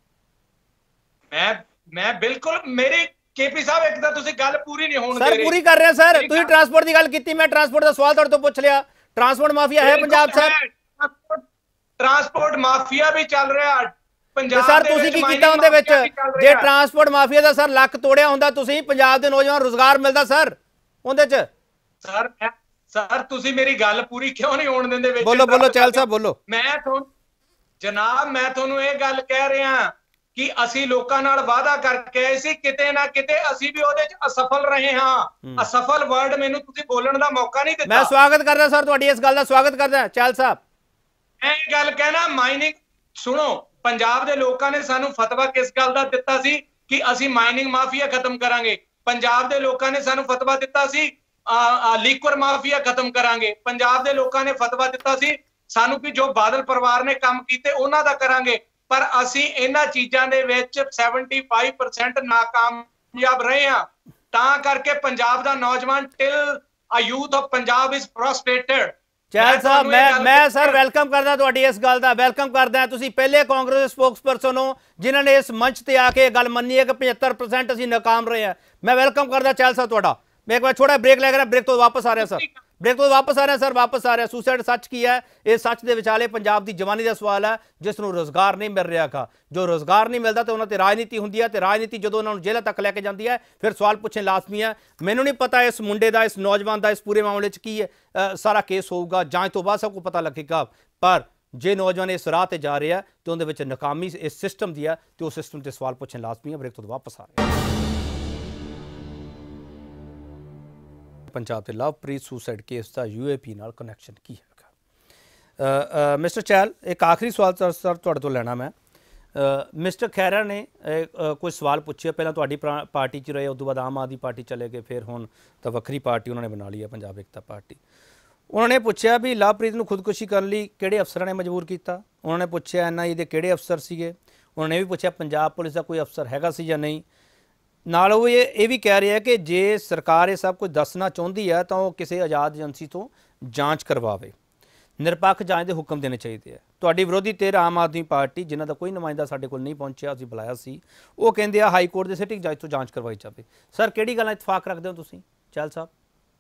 मैं बिल्कुल मेरी KP साहब एक ਤਾਂ ਤੁਸੀਂ ਗੱਲ ਪੂਰੀ ਨਹੀਂ ਹੋਣ ਦੇ ਰਹੇ
ਸਰ। ਪੂਰੀ ਕਰ ਰਿਹਾ ਸਰ, ਤੁਸੀਂ ट्रांसपोर्ट ਦੀ ਗੱਲ ਕੀਤੀ, ਮੈਂ ट्रांसपोर्ट ਦਾ ਸਵਾਲ ਤੁਹਾਡੇ ਤੋਂ ਪੁੱਛ ਲਿਆ। ट्रांसपोर्ट माफिया है पंजाब सर?
ट्रांसपोर्ट माफिया भी चल रहा
सर तुसी की कीता उनदे विच? जे ट्रांसपोर्ट माफिया दा सर लक तोड़िया हुंदा तुसी, पंजाब दे नौजवान रोजगार मिलदा सर उनदे च?
ਸਰ ਤੁਸੀਂ ਮੇਰੀ ਗੱਲ ਪੂਰੀ ਕਿਉਂ ਨਹੀਂ ਹੋਣ ਦਿੰਦੇ ਵਿੱਚ?
ਬੋਲੋ ਚਹਿਲ ਸਾਹਿਬ ਬੋਲੋ।
ਮੈਂ ਤੁਹਾਨੂੰ ਇਹ ਗੱਲ ਕਹਿ ਰਿਹਾ ਕਿ ਅਸੀਂ ਲੋਕਾਂ ਨਾਲ ਵਾਅਦਾ ਕਰਕੇ ਆਏ ਸੀ, ਕਿਤੇ ਨਾ ਕਿਤੇ ਅਸੀਂ ਵੀ ਉਹਦੇ 'ਚ ਅਸਫਲ ਰਹੇ ਹਾਂ। ਅਸਫਲ ਵਰਡ ਮੈਨੂੰ ਤੁਸੀਂ ਬੋਲਣ ਦਾ ਮੌਕਾ ਨਹੀਂ ਦਿੱਤਾ।
ਮੈਂ ਸਵਾਗਤ ਕਰਦਾ ਸਰ, ਤੁਹਾਡੀ ਇਸ ਗੱਲ ਦਾ ਸਵਾਗਤ ਕਰਦਾ ਚਹਿਲ ਸਾਹਿਬ।
ਮੈਂ ਇਹ ਗੱਲ ਕਹਿਣਾ, ਮਾਈਨਿੰਗ ਸੁਣੋ, ਪੰਜਾਬ ਦੇ ਲੋਕਾਂ ਨੇ ਸਾਨੂੰ ਫਤਵਾ ਕਿਸ ਗੱਲ ਦਾ ਦਿੱਤਾ ਸੀ ਕਿ ਅਸੀਂ ਮਾਈਨਿੰਗ ਮਾਫੀਆ ਖਤਮ ਕਰਾਂਗੇ। ਪੰਜਾਬ ਦੇ ਲੋਕਾਂ ਨੇ ਸਾਨੂੰ ਫਤਵਾ ਦਿੱਤਾ ਸੀ ਲੀਕਰ ਮਾਫੀਆ ਖਤਮ ਕਰਾਂਗੇ। ਪੰਜਾਬ ਦੇ ਲੋਕਾਂ ਨੇ ਫਤਵਾ ਦਿੱਤਾ ਸੀ ਸਾਨੂੰ ਕਿ ਜੋ ਬਾਦਲ ਪਰਿਵਾਰ ਨੇ ਕੰਮ ਕੀਤੇ ਉਹਨਾਂ ਦਾ ਕਰਾਂਗੇ। ਪਰ ਅਸੀਂ ਇਹਨਾਂ ਚੀਜ਼ਾਂ ਦੇ ਵਿੱਚ 75% ਨਾਕਾਮਯਾਬ ਰਹੇ ਹਾਂ। ਤਾਂ ਕਰਕੇ ਪੰਜਾਬ ਦਾ ਨੌਜਵਾਨ ਟਿਲ ਆ youth of Punjab is frustrated.
Chahal Sahib ਮੈਂ ਸਰ ਵੈਲਕਮ ਕਰਦਾ ਤੁਹਾਡੀ ਇਸ ਗੱਲ ਦਾ, ਵੈਲਕਮ ਕਰਦਾ। ਤੁਸੀਂ ਪਹਿਲੇ ਕਾਂਗਰਸ ਦੇ ਸਪੋਕਸਪਰਸਨ ਹੋ ਜਿਨ੍ਹਾਂ ਨੇ ਇਸ ਮੰਚ ਤੇ ਆ ਕੇ ਗੱਲ ਮੰਨੀ ਹੈ ਕਿ 75% ਅਸੀਂ ਨਾਕਾਮ ਰਹੇ ਹਾਂ। ਮੈਂ ਵੈਲਕਮ ਕਰਦਾ ਚਹਿਲ ਸਾਹਿਬ ਤੁਹਾਡਾ। मैं एक बार छोटा ब्रेक ले रहा, ब्रेक तो वापस आ रहा सर, ब्रेक तो वापस आ रहा सर, वापस आ रहा। सुसाइड सच की है, ये सच के विचाले पंजाब की जवानी का सवाल है जिसनों रोजगार नहीं मिल रहा। जो रोजगार नहीं मिलता तो उन्होंने राजनीति होंगी है, तो राजनीति जो उन्होंने जेलों तक लैके जाती है फिर सवाल पूछने लाजमी है। मैनू नहीं पता इस मुंडे का, इस नौजवान का इस पूरे मामले की सारा केस होगा, जांच तो बाद सबको पता लगेगा। पर जे नौजवान इस राह पर जा रहे हैं तो उन्हें नाकामी इस सिस्टम की है, तो उस सिस्टम से सवाल पूछने लाजमी है। ब्रेक तो वापस आ रहे हैं। पंजाब के लवप्रीत सुसाइड केस का UAP नाल कनैक्शन की है? मिस्टर चहल, एक आखिरी सवाल सर तुहाडे तो लेना मैं। मिस्टर खैरा ने कुछ सवाल पूछे, पहले तुहाडी पार्टी च रहे, उस तो बाद आम आदमी पार्टी चले गए, फिर हुण तो वक्री पार्टी उन्होंने बना ली है पंजाब एकता पार्टी। उन्होंने पूछा भी लवप्रीत नूं खुदकुशी करने लई किहड़े अफसरां ने मजबूर किया। उन्होंने पूछा NIA दे किहड़े अफसर सीगे। उन्होंने भी पूछा पंजाब पुलिस का कोई अफसर हैगा सी जां नहीं। नाल वो ये भी कह रहे हैं कि जे सरकार ये सब कुछ दसना चाहती है तो किसी आज़ाद एजेंसी तो जांच करवावे, निरपक्ष जांच के हुक्म देने चाहिए। तुहाडी विरोधी धिर आम आदमी पार्टी जिन्हां दा कोई नुमाइंदा साडे कोल नहीं पहुंचिया, असीं बुलाया सी, वो कहंदे आ हाई कोर्ट के सिटिंग जज तो जांच करवाई जाए। सर किहड़ी गल्लां इतफाक रखदे हो तुसीं चहल साहब?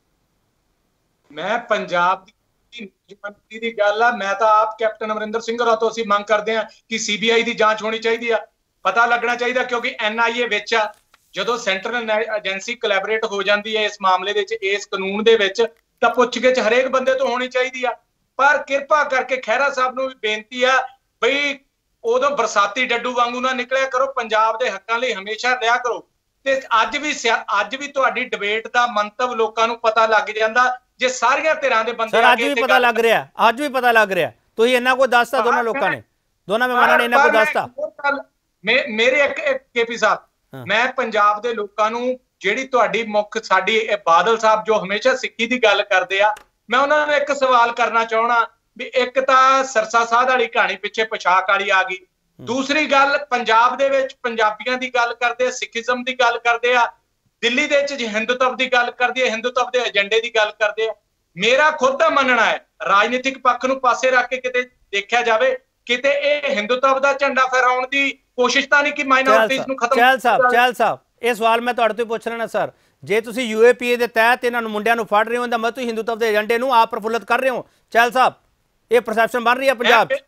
मैं पंजाब दी दी गल आ, मैं तो आप कैप्टन अमरिंदर सिंह होरां तो असीं मंग करदे हां कि CBI दी जांच होनी चाहिए आ, पता लगना चाहिए, क्योंकि NIA विच आ। ਜਦੋਂ ਸੈਂਟਰਲ ਏਜੰਸੀ ਕੋਲੈਬੋਰੇਟ ਹੋ ਜਾਂਦੀ ਹੈ ਇਸ ਮਾਮਲੇ ਦੇ ਵਿੱਚ, ਇਸ ਕਾਨੂੰਨ ਦੇ ਵਿੱਚ, ਤਾਂ ਪੁੱਛਗਿੱਛ ਹਰੇਕ ਬੰਦੇ ਤੋਂ ਹੋਣੀ ਚਾਹੀਦੀ ਆ। ਪਰ ਕਿਰਪਾ ਕਰਕੇ ਖਹਿਰਾ ਸਾਹਿਬ ਨੂੰ ਵੀ ਬੇਨਤੀ ਆ ਬਈ ਉਦੋਂ ਬਰਸਾਤੀ ਡੱਡੂ ਵਾਂਗੂ ਨਾ ਨਿਕਲਿਆ ਕਰੋ, ਪੰਜਾਬ ਦੇ ਹੱਕਾਂ ਲਈ ਹਮੇਸ਼ਾ ਰਿਹਾ ਕਰੋ। ਤੇ ਅੱਜ ਵੀ ਤੁਹਾਡੀ ਡਿਬੇਟ ਦਾ ਮੰਤਵ ਲੋਕਾਂ ਨੂੰ ਪਤਾ ਲੱਗ ਜਾਂਦਾ ਜੇ ਸਾਰੀਆਂ ਧਿਰਾਂ ਦੇ ਬੰਦੇ
ਸਰ ਅੱਜ ਵੀ ਪਤਾ ਲੱਗ ਰਿਹਾ, ਅੱਜ ਵੀ ਪਤਾ ਲੱਗ ਰਿਹਾ। ਤੁਸੀਂ ਇਹਨਾਂ ਕੋ ਦੱਸਤਾ ਦੋਨਾਂ ਲੋਕਾਂ ਨੇ, ਦੋਨਾਂ ਮਹਿਮਾਨਾਂ ਨੇ ਇਹਨਾਂ ਕੋ ਦੱਸਤਾ।
ਮੇਰੇ ਇੱਕ KP ਸਾਹਿਬ, ਮੈਂ ਪੰਜਾਬ ਦੇ ਲੋਕਾਂ ਨੂੰ ਜਿਹੜੀ ਤੁਹਾਡੀ ਮੁੱਖ ਸਾਡੀ ਬਾਦਲ ਸਾਹਿਬ ਜੋ ਹਮੇਸ਼ਾ ਸਿੱਖੀ ਦੀ ਗੱਲ ਕਰਦੇ ਆ, ਮੈਂ ਉਹਨਾਂ ਨੂੰ ਇੱਕ ਸਵਾਲ ਕਰਨਾ ਚਾਹਣਾ ਵੀ ਇੱਕ ਤਾਂ ਸਰਸਾ ਸਾਧ ਵਾਲੀ ਕਹਾਣੀ ਪਿੱਛੇ ਪੋਸ਼ਾਕ ਵਾਲੀ ਆ ਗਈ, ਦੂਸਰੀ ਗੱਲ ਪੰਜਾਬ ਦੇ ਵਿੱਚ ਪੰਜਾਬੀਆਂ ਦੀ ਗੱਲ ਕਰਦੇ ਆ, ਸਿੱਖੀਜ਼ਮ ਦੀ ਗੱਲ ਕਰਦੇ ਆ, ਦਿੱਲੀ ਦੇ ਵਿੱਚ ਹਿੰਦੂਤਵ ਦੀ ਗੱਲ ਕਰਦੇ ਆ, ਹਿੰਦੂਤਵ ਦੇ ਏਜੰਡੇ ਦੀ ਗੱਲ ਕਰਦੇ ਆ। ਮੇਰਾ ਖੁਦ ਦਾ ਮੰਨਣਾ ਹੈ ਰਾਜਨੀਤਿਕ ਪੱਖ ਨੂੰ ਪਾਸੇ ਰੱਖ ਕੇ ਕਿਤੇ ਦੇਖਿਆ ਜਾਵੇ, ਕਿਤੇ ਇਹ ਹਿੰਦੂਤਵ ਦਾ ਝੰਡਾ ਫਹਿਰਾਉਣ ਦੀ ਕੋਸ਼ਿਸ਼ ਤਾਂ ਨਹੀਂ ਕਿ ਮਾਈਨੋਰਿਟੀਜ਼ ਨੂੰ ਖਤਮ।
ਚਹਿਲ ਸਾਹਿਬ ਇਹ ਸਵਾਲ ਮੈਂ ਤੁਹਾਡੇ ਤੋਂ ਪੁੱਛ ਰਿਹਾ ਸਰ, ਜੇ ਤੁਸੀਂ UAPA ਦੇ ਤਹਿਤ ਇਹਨਾਂ ਨੂੰ ਮੁੰਡਿਆਂ ਨੂੰ ਫੜ ਰਹੇ ਹੋ ਤਾਂ ਮਤਲਬ ਤੁਸੀਂ ਹਿੰਦੂਤਵ ਦੇ ਏਜੰਡੇ ਨੂੰ ਆਪ ਪ੍ਰਫੁੱਲਤ ਕਰ ਰਹੇ ਹੋ। ਚਹਿਲ ਸਾਹਿਬ ਇਹ ਪਰਸੈਪਸ਼ਨ ਬਣ ਰਹੀ ਹੈ ਪੰਜਾਬ 'ਚ।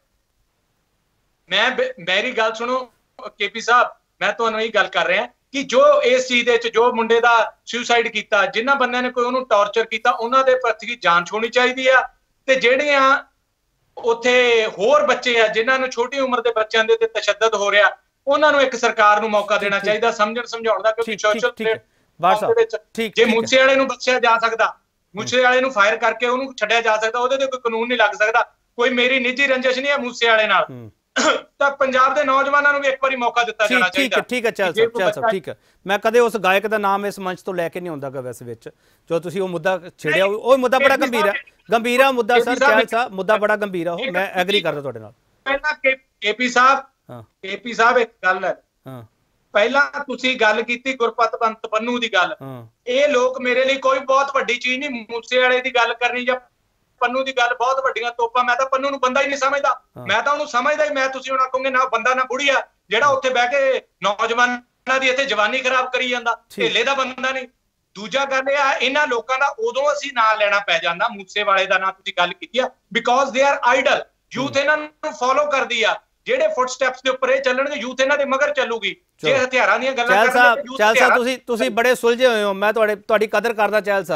ਮੇਰੀ ਗੱਲ ਸੁਣੋ KP ਸਾਹਿਬ, ਮੈਂ ਤੁਹਾਨੂੰ ਇਹ ਗੱਲ ਕਰ ਰਿਹਾ ਕਿ ਜੋ ਇਸ ਚੀਜ਼ ਦੇ ਵਿੱਚ ਜੋ ਮੁੰਡੇ ਦਾ ਸੁਸਾਈਡ ਕੀਤਾ, ਜਿਨ੍ਹਾਂ ਬੰਦਿਆਂ ਨੇ ਕੋਈ ਉਹਨੂੰ ਟੌਰਚਰ ਕੀਤਾ, ਉਹਨਾਂ ਦੇ ਪ੍ਰਤੀ ਜਾਂਚ ਹੋਣੀ ਚਾਹੀਦੀ ਆ। ਤੇ ਜਿਹੜੀਆਂ ਉੱਥੇ ਹੋਰ ਬੱਚੇ ਆ ਜਿਨ੍ਹਾਂ ਨੂੰ ਛੋਟੀ ਉਮਰ ਦੇ ਬੱਚਿਆਂ ਦੇ ਤੇ ਤਸ਼ੱਦਦ ਹੋ ਰਿਹਾ, ਉਹਨਾਂ ਨੂੰ ਇੱਕ ਸਰਕਾਰ ਨੂੰ ਮੌਕਾ ਦੇਣਾ ਚਾਹੀਦਾ ਸਮਝਣ ਸਮਝਾਉਣ ਦਾ, ਕਿਉਂਕਿ ਸੋਸ਼ਲ ਪਲੇਟਫਾਰਮ ਦੇ ਵਿੱਚ ਜੇ ਮੂਸੇ ਵਾਲੇ ਨੂੰ ਬਖਸ਼ਿਆ ਜਾ ਸਕਦਾ, ਮੂਸੇ ਵਾਲੇ ਨੂੰ ਫਾਇਰ ਕਰਕੇ ਉਹਨੂੰ ਛੱਡਿਆ ਜਾ ਸਕਦਾ, ਉਹਦੇ ਤੇ ਕੋਈ ਕਾਨੂੰਨ ਨਹੀਂ ਲੱਗ ਸਕਦਾ। ਕੋਈ ਮੇਰੀ ਨਿੱਜੀ ਰੰਜਿਸ਼ ਨਹੀਂ ਹੈ ਮੂਸੇ ਵਾਲੇ ਨਾਲ, ਤਾਂ ਪੰਜਾਬ ਦੇ ਨੌਜਵਾਨਾਂ ਨੂੰ ਵੀ ਇੱਕ ਵਾਰੀ ਮੌਕਾ ਦਿੱਤਾ ਜਾਣਾ ਚਾਹੀਦਾ।
ਠੀਕ ਹੈ ਚਹਿਲ ਸਾਹਿਬ, ਠੀਕ ਹੈ। ਮੈਂ ਕਦੇ ਉਸ ਗਾਇਕ ਦਾ ਨਾਮ ਇਸ ਮੰਚ ਤੋਂ ਲੈ ਕੇ ਨਹੀਂ ਆਉਂਦਾਗਾ ਵੈਸੇ ਵਿੱਚ, ਜੋ ਤੁਸੀਂ ਉਹ ਮੁੱਦਾ ਛੇੜਿਆ ਉਹ ਮੁੱਦਾ ਬੜਾ ਗੰਭੀਰ ਹੈ ਮੁੱਦਾ ਸਰ ਚਹਿਲ ਸਾਹਿਬ, ਮੁੱਦਾ ਬੜਾ ਗੰਭੀਰ ਆ ਉਹ, ਮੈਂ ਐਗਰੀ ਕਰਦਾ ਤੁਹਾਡੇ ਨਾਲ।
ਪਹਿਲਾਂ KP ਸਾਹਿਬ ਇੱਕ ਗੱਲ ਹੈ, ਪਹਿਲਾਂ ਤੁਸੀਂ ਗੱਲ ਕੀਤੀ ਗੁਰਪਤਵੰਤ ਪੰਨੂ ਦੀ ਗੱਲ, ਇਹ ਲੋਕ ਮੇਰੇ ਲਈ ਕੋਈ ਬਹੁਤ ਵੱਡੀ ਚੀਜ਼ ਨਹੀਂ, ਮੂਸੇ ਵਾਲੇ ਦੀ ਗੱਲ ਕਰਨੀ ਜਾਂ ਪੰਨੂ ਦੀ ਗੱਲ ਬਹੁਤ ਵੱਡੀਆਂ ਤੋਪਾਂ। ਮੈਂ ਤਾਂ ਪੰਨੂ ਨੂੰ ਬੰਦਾ ਹੀ ਨਹੀਂ ਸਮਝਦਾ, ਮੈਂ ਤਾਂ ਉਹਨੂੰ ਸਮਝਦਾ ਹੀ, ਮੈਂ ਤੁਸੀਂ ਹੁਣ ਆਖੋਗੇ ਨਾ ਬੰਦਾ ਨਾ ਬੁੜੀਆ, ਜਿਹੜਾ ਉੱਥੇ ਬਹਿ ਕੇ ਨੌਜਵਾਨਾਂ ਦੀ ਇੱਥੇ ਜਵਾਨੀ ਖਰਾਬ ਕਰੀ ਜਾਂਦਾ, ਢੇਲੇ ਦਾ ਬੰਦਾ ਨਹੀਂ। ਦੂਜਾ ਗੱਲ ਇਹ ਆ, ਇਹਨਾਂ ਲੋਕਾਂ ਦਾ ਉਦੋਂ ਅਸੀਂ ਨਾਂ ਲੈਣਾ ਪੈ ਜਾਂਦਾ, ਮੂਸੇ ਵਾਲੇ ਦਾ ਨਾਂ ਤੁਸੀਂ ਗੱਲ ਕੀਤੀ ਆ, because they are Idol. Youth ਇਹਨਾਂ ਨੂੰ ਫੋਲੋ ਕਰਦੀ ਆ, ਜਿਹੜੇ ਫੁੱਟਸਟੈਪਸ ਦੇ ਉੱਪਰ ਇਹ ਚੱਲਣਗੇ ਯੂਥ ਇਹਨਾਂ ਦੇ ਮਗਰ ਚੱਲੂਗੀ। ਜੇ ਹਥਿਆਰਾਂ ਦੀਆਂ ਗੱਲਾਂ
ਚਹਿਲ ਸਾਹਿਬ ਤੁਸੀਂ ਬੜੇ ਸੁਲਝੇ ਹੋਏ ਹੋ, ਮੈਂ ਤੁਹਾਡੀ ਕਦਰ ਕਰਦਾ ਚਹਿਲ ਸਾਹਿਬ।